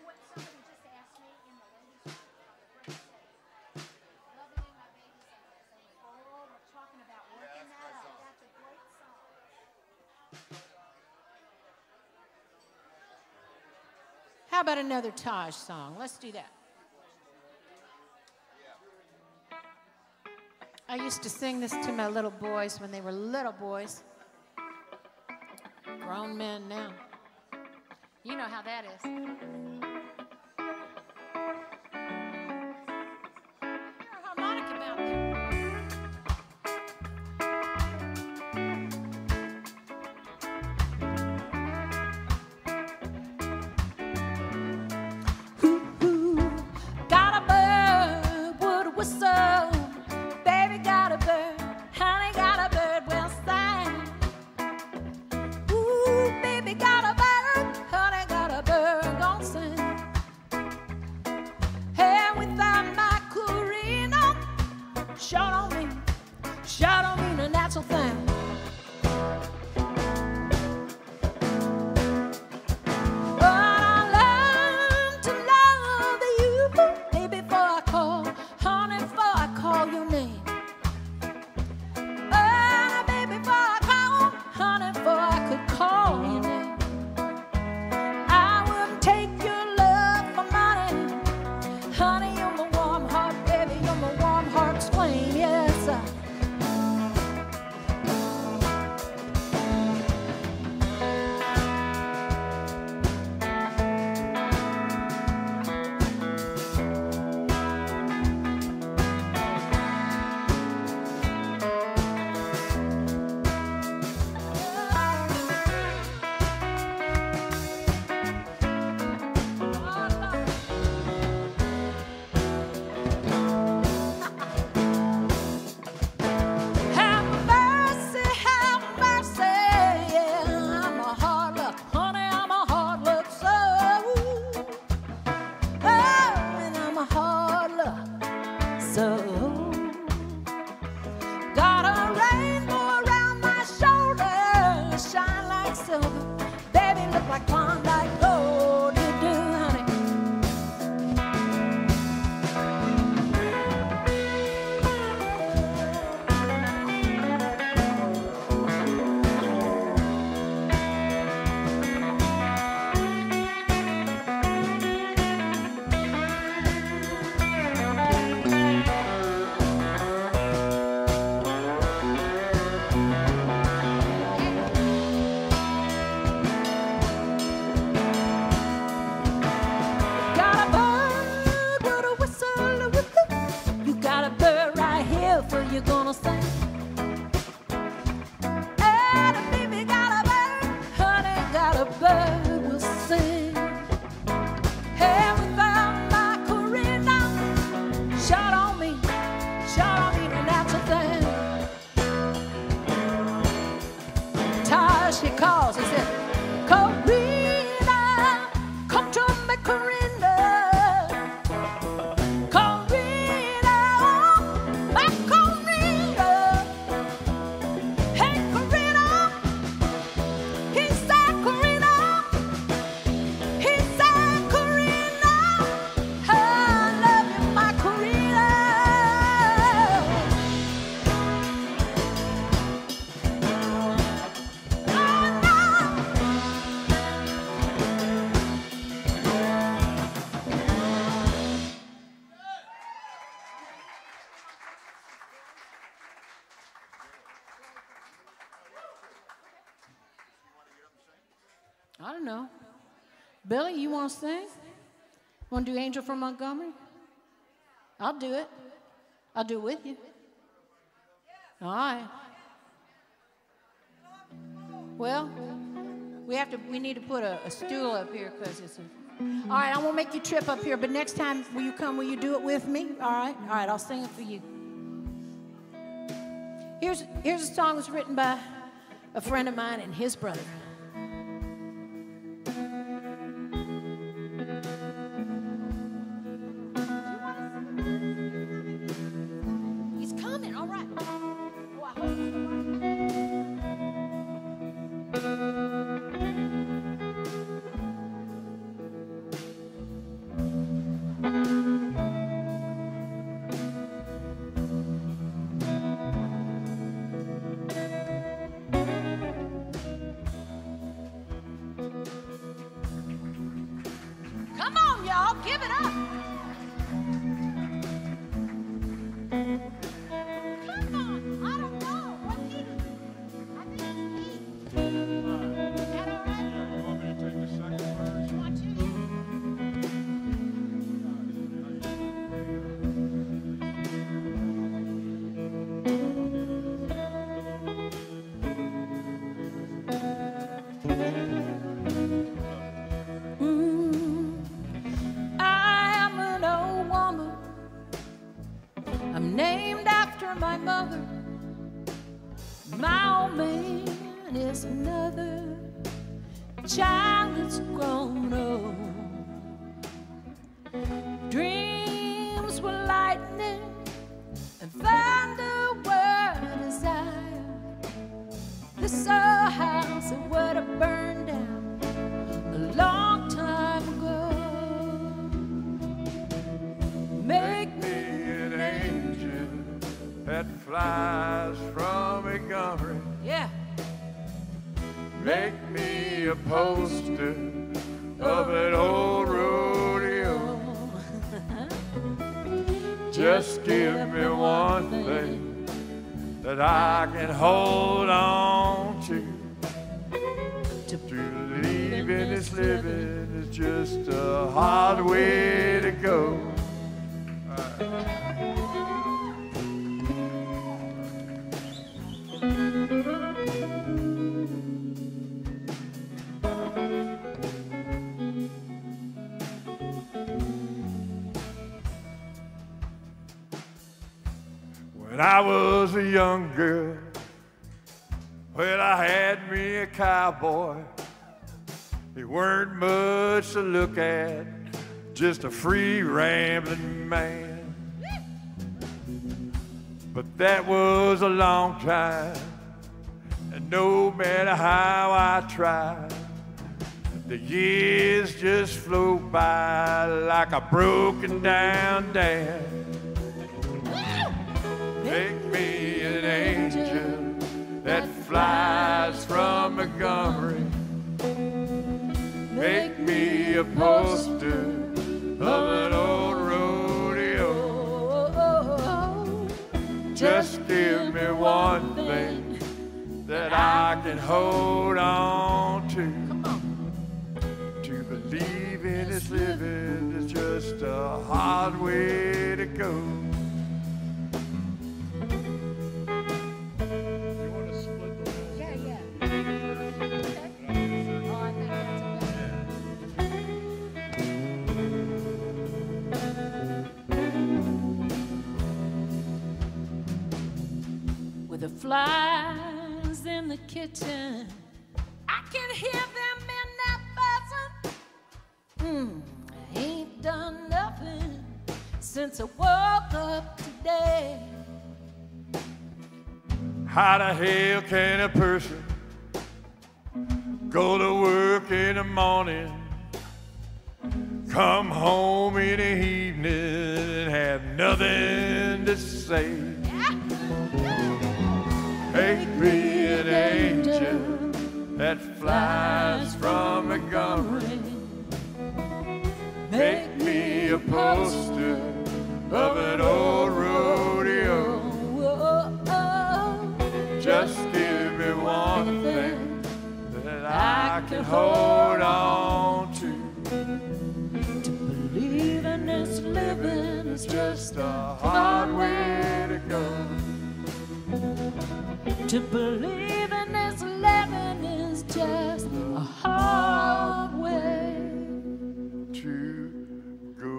what somebody just asked me in the ladies' room on the break? Loving in my baby's eyes. I'm like, oh, we're talking about working that up. That's a great song. How about another Taj song? Let's do that. I used to sing this to my little boys when they were little boys. Grown men now. You know how that is. Hear a harmonica out there. Got a bird would whistle, baby got a bird, honey got a bird will sing. Ooh, baby got a bird, honey got a bird gon' sing. Hey, without my Corina, sure don't mean a natural thing. You're gonna sing. And a baby got a bird, honey got a bird will sing. Hey, without my Corina, shut on me the natural thing. Taj, he calls, he said, Corina, come to me, Corina. I don't know. Billy, you want to sing? Want to do Angel from Montgomery? I'll do it. I'll do it with you. All right. Well, we need to put a stool up here because it's a... All right, I won't make you trip up here, but next time will you do it with me? All right, I'll sing it for you. Here's a song that's written by a friend of mine and his brother. He's coming, all right. Oh, I hope he's all right. y'all. Give it up. Come on. I don't know. What key? I think it's E. Is that all right? You want me to take the second verse? You want to? I am an old woman. I'm named after my mother. My old man is another child that's grown old. Dreams were lightning and thunder were desire. This old house that would have burned down a long time ago. Make me An angel that flies from Montgomery. yeah. Make me a poster of an old rodeo. Just give me one thing that I can hold on to. To believe in this living is just a hard way to go. When I was a young girl, well, I had me a cowboy. He weren't much to look at, just a free rambling man. But that was a long time, and no matter how I tried, the years just flew by like a broken down dam. Make me an angel that flies from Montgomery. Make me a poster of an old rodeo. Just give me one thing that I can hold on to. To believe in this living is just a hard way to go. Yeah, yeah. Okay. Oh, I think that's a good. With the flies in the kitchen, I can hear them in that buzzing. I ain't done nothing since I woke up today. How the hell can a person go to work in the morning, come home in the evening and have nothing to say? Make me an angel that flies from Montgomery. Make me a poster of an old rodeo. Just give me one thing that I can hold on to. To believe in this living is Just a hard way to go. to believe in this living is just a hard way. To go.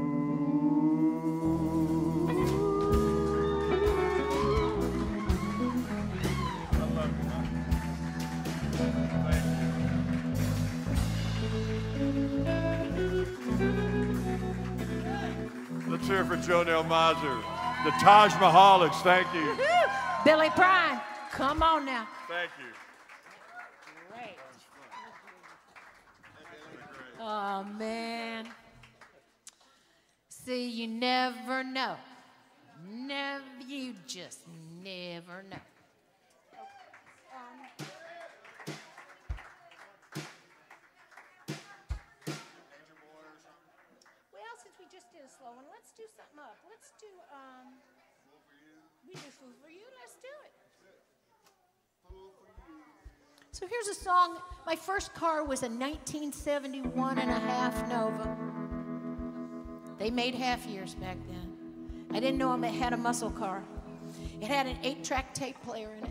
Let's hear it for Jonelle Mazur. The Taj Mahalics, thank you. Billy Prime, come on now. Thank you. Great. Oh, man. See, you never know. You just never know. a slow one. Let's do something up. Let's do, we do Fool for You. Let's do it. So here's a song. My first car was a 1971 and a half Nova. They made half years back then. I didn't know it had a muscle car. It had an 8-track tape player in it.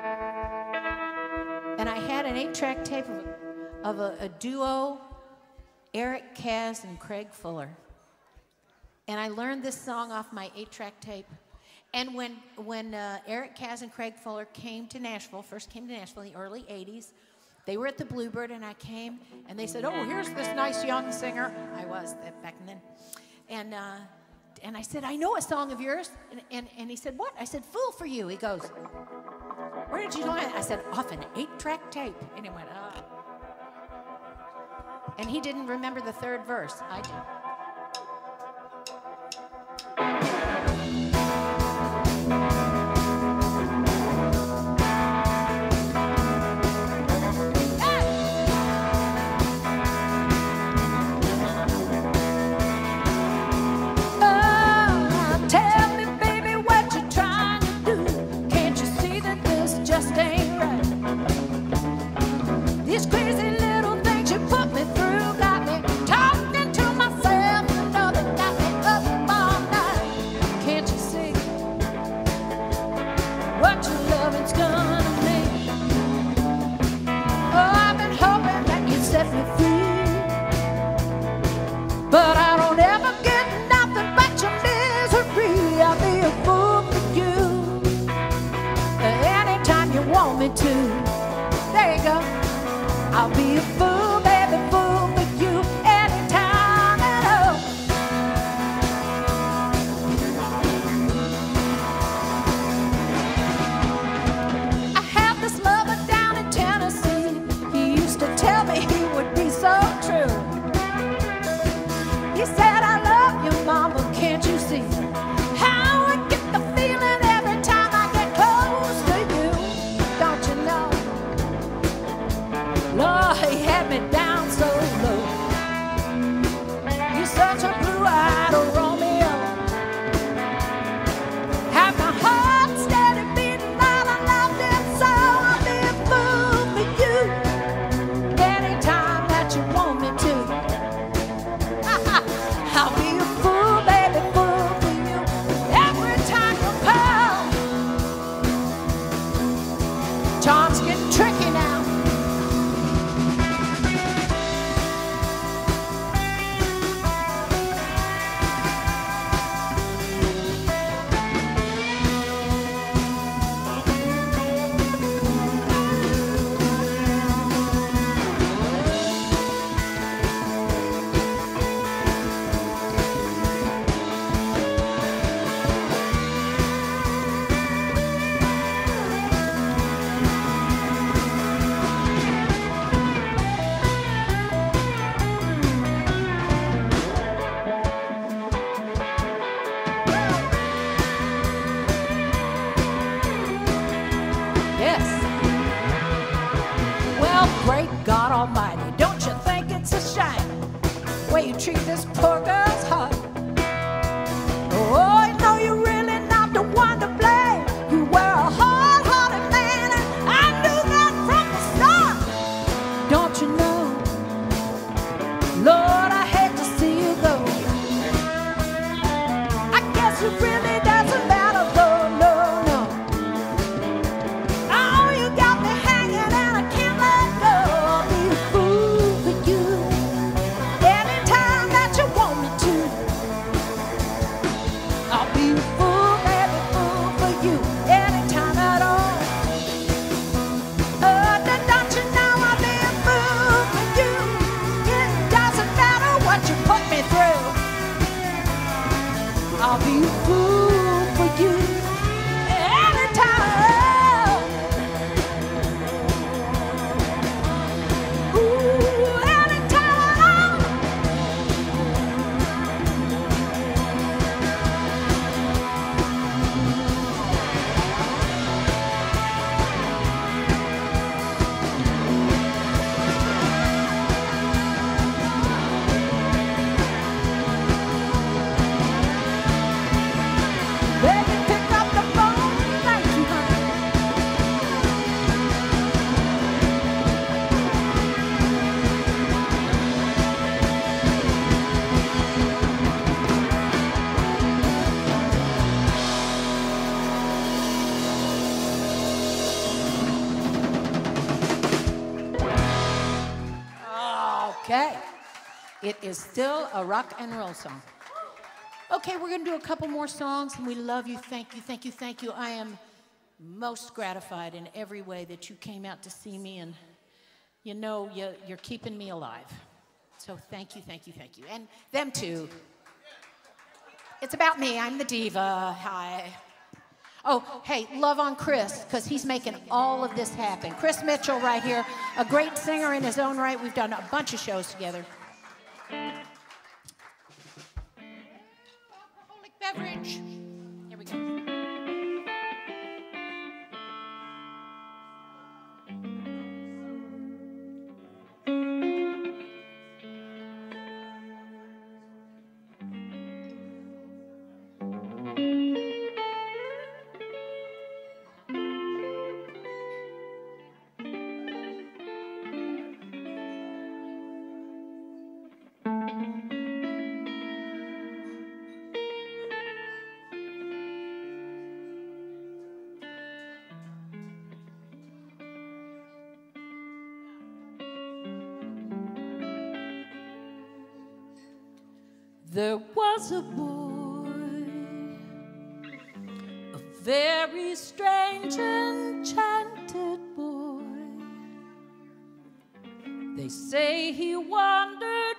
And I had an 8-track tape of a duo, Eric Kaz and Craig Fuller. And I learned this song off my 8-track tape. And when Eric Kaz and Craig Fuller came to Nashville, first came to Nashville in the early 80s, they were at the Bluebird, and I came, and they said, oh, here's this nice young singer. I was back then. And I said, I know a song of yours. And he said, what? I said, Fool for You. He goes, where did you learn it? I said, off an 8-track tape. And he went, oh. And he didn't remember the third verse. I do. But I don't ever get nothing but your misery. I'll be a fool for you anytime you want me to. There you go. I'll be a fool, baby, fool for you anytime at all. I have this lover down in Tennessee. He used to tell me he would be so true. He said, I love you, mama, can't you see how I get the feeling every time I get close to you? Don't you know? Lord, he had me down so low. You're such a blue-eyed Romeo. Have my heart steady beating while I loved it so. I'll be a fool for you anytime that you want me to. I'll be a fool, baby, fool for you every time you call. John's getting tricky now. Yes. Well, great God Almighty, don't you think it's a shame the way you treat this poor girl's heart? Oh, you know you're really not the one to blame. You were a hard-hearted man, and I knew that from the start. Don't you know? Lord, I hate to see you go. I guess it really doesn't matter, though, no. Oh, you got me hanging and I can't let go. I'll be a fool for you anytime that you want me to. I'll be a fool, baby, fool for you anytime at all. Don't you know I'll be a fool for you? It doesn't matter what you put me through. I'll be a fool for you anytime. Ooh, anytime. okay. It is still a rock and roll song. Okay, we're going to do a couple more songs, and we love you. Thank you, thank you, thank you. I am most gratified in every way that you came out to see me, and you know you're keeping me alive. So thank you, thank you, thank you. And them too. It's about me. I'm the diva. Hi. Oh, hey, love on Chris, because he's making all of this happen. Chris Mitchell right here, a great singer in his own right. We've done a bunch of shows together. Alcoholic beverage. Here we go. There was a boy, a very strange, enchanted boy. They say he wandered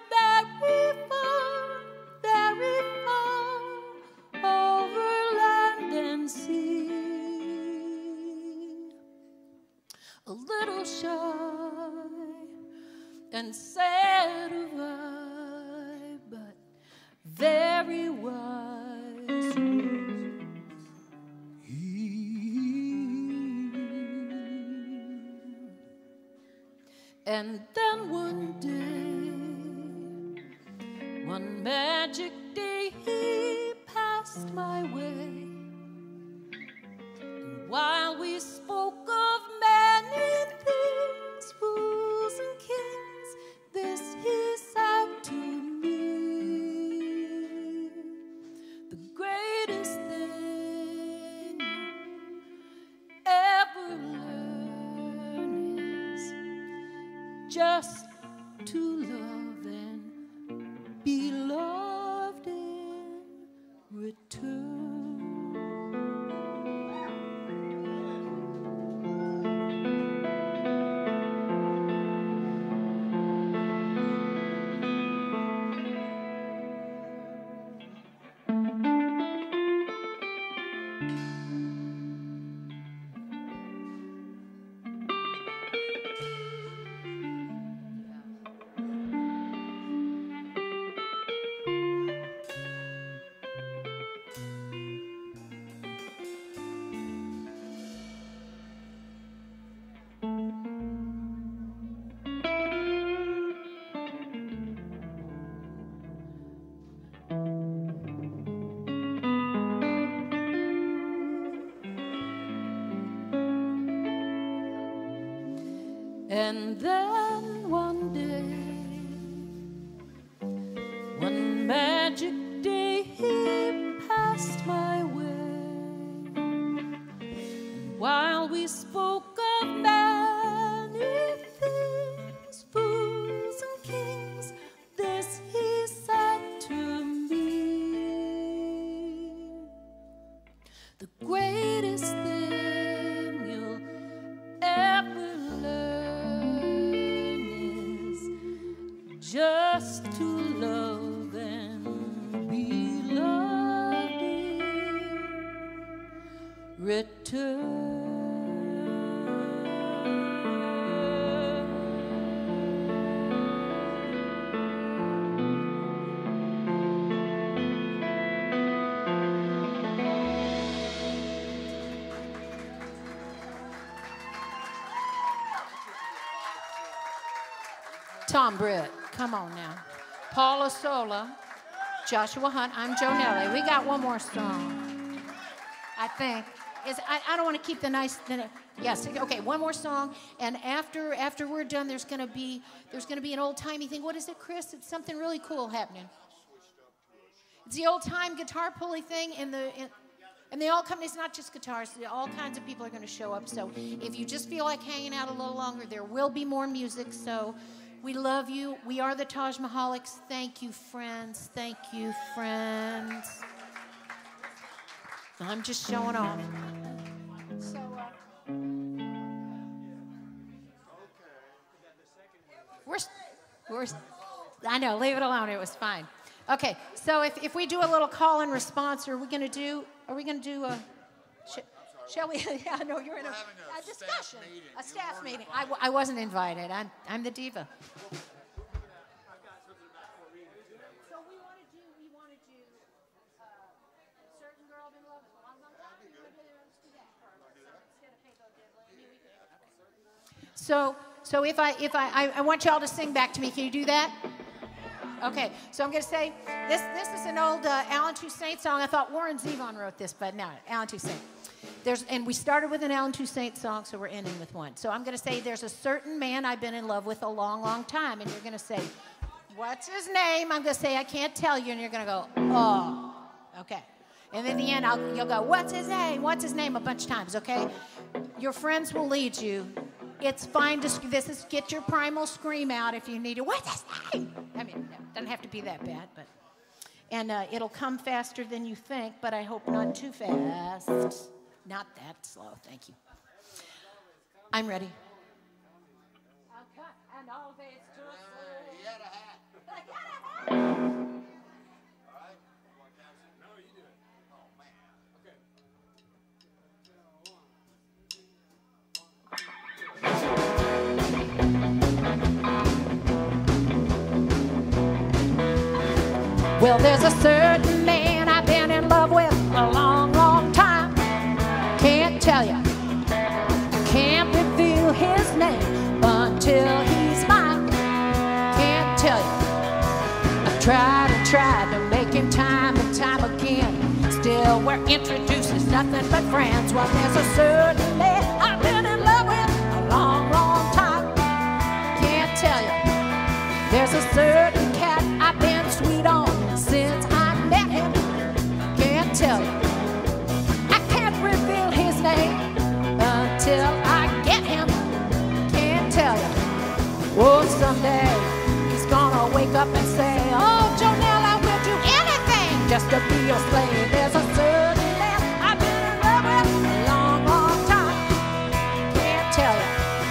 very far, over land and sea. A little shy and sad of eye, but very wise he. And then one day, one magic day, he passed my way. And while we spoke of many things, fools and kings, this he said to me: the greatest thing ever learn is just to love and be loved in return. And then one day, one magic day, he passed my way. And while we spoke of many things, fools and kings, this he said to me: the greatest thing you'll ever learn is just to love and be loved in return. Tom Britt, come on now. Paula Sola, Joshua Hunt, I'm Joe Nelly. We got one more song, I think. I don't want to keep the nice. Yes, okay, one more song, and after we're done, there's gonna be an old timey thing. What is it, Chris? It's something really cool happening. It's the old time guitar pulley thing, and they all come. It's not just guitars. All kinds of people are going to show up. So if you just feel like hanging out a little longer, there will be more music. So We love you. We are the Taj Mahalics. Thank you, friends. Thank you, friends. I'm just showing off. So, I know, leave it alone. It was fine. Okay, so if we do a little call and response, are we going to do a, shall we? Yeah, no, you're in a discussion, a staff meeting. I wasn't invited. I'm the diva. So we want to do Certain Girl Been Loving a Long, Long Time. Let's do that. Instead of Pay Go Diddlin'. So if I want y'all to sing back to me, can you do that? Okay, so I'm going to say, this is an old Alan Toussaint song. I thought Warren Zevon wrote this, but no, Alan Toussaint. And we started with an Alan Toussaint song, so we're ending with one. So I'm going to say, there's a certain man I've been in love with a long, long time. And you're going to say, what's his name? I'm going to say, I can't tell you. And you're going to go, oh, okay. And at the end, you'll go, what's his name? What's his name? A bunch of times, okay? Your friends will lead you. It's fine to, get your primal scream out if you need to. What's his name? I mean, it doesn't have to be that bad, but. And it'll come faster than you think, but I hope not too fast. Not that slow, thank you. I'm ready. I'll cut and all this to a He had a hat. Well, there's a certain man I've been in love with a long, long time. Can't tell you, can't reveal his name until he's mine. Can't tell you, I've tried and tried to make him time and time again. Still, we're introduced as nothing but friends. Well, there's a certain man I've been in love with a long, long time. Can't tell you, there's a certain cat I've been sweet on since I met him. Can't tell you, I can't reveal his name until I get him. Can't tell you, oh, someday he's gonna wake up and say, oh, Jonelle, I will do anything just to be your slave. There's a certain man I've been in love with a long, long time. Can't tell you.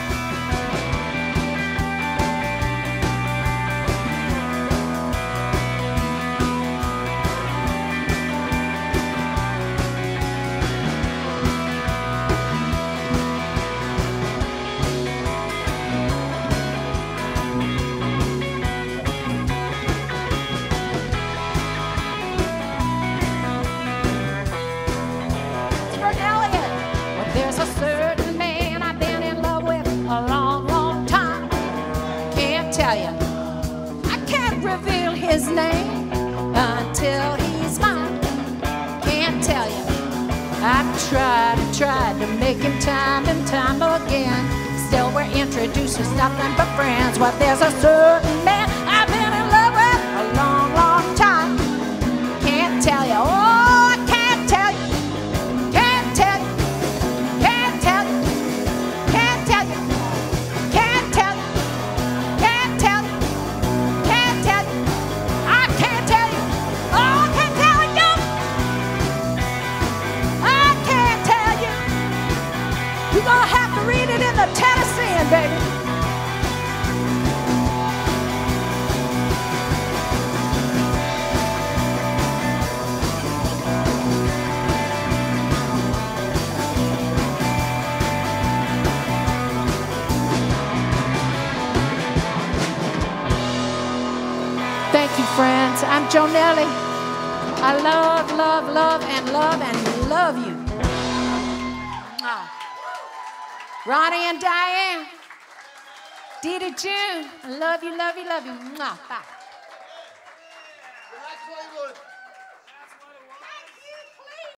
There's a certain man I've been in love with a long, long time. Can't tell you, I can't reveal his name until he's mine. Can't tell you, I've tried and tried to make him time and time again. Still we're introduced as nothing but friends. Well, there's a certain man I've been in love with a long, long time. Can't tell you, oh, I can't tell you. Can't tell you. Can't tell you, can't tell you, can't tell you, can't tell you, can't tell you, I can't tell you, oh, I can't tell you, I can't tell you. You're gonna have to read it in the Tennessean, baby. Thank you, friends. I'm Jonelle. I love, love, love, and love, and love you. Ronnie and Diane. Dita June. I love you, love you, love you. Bye. Cleveland.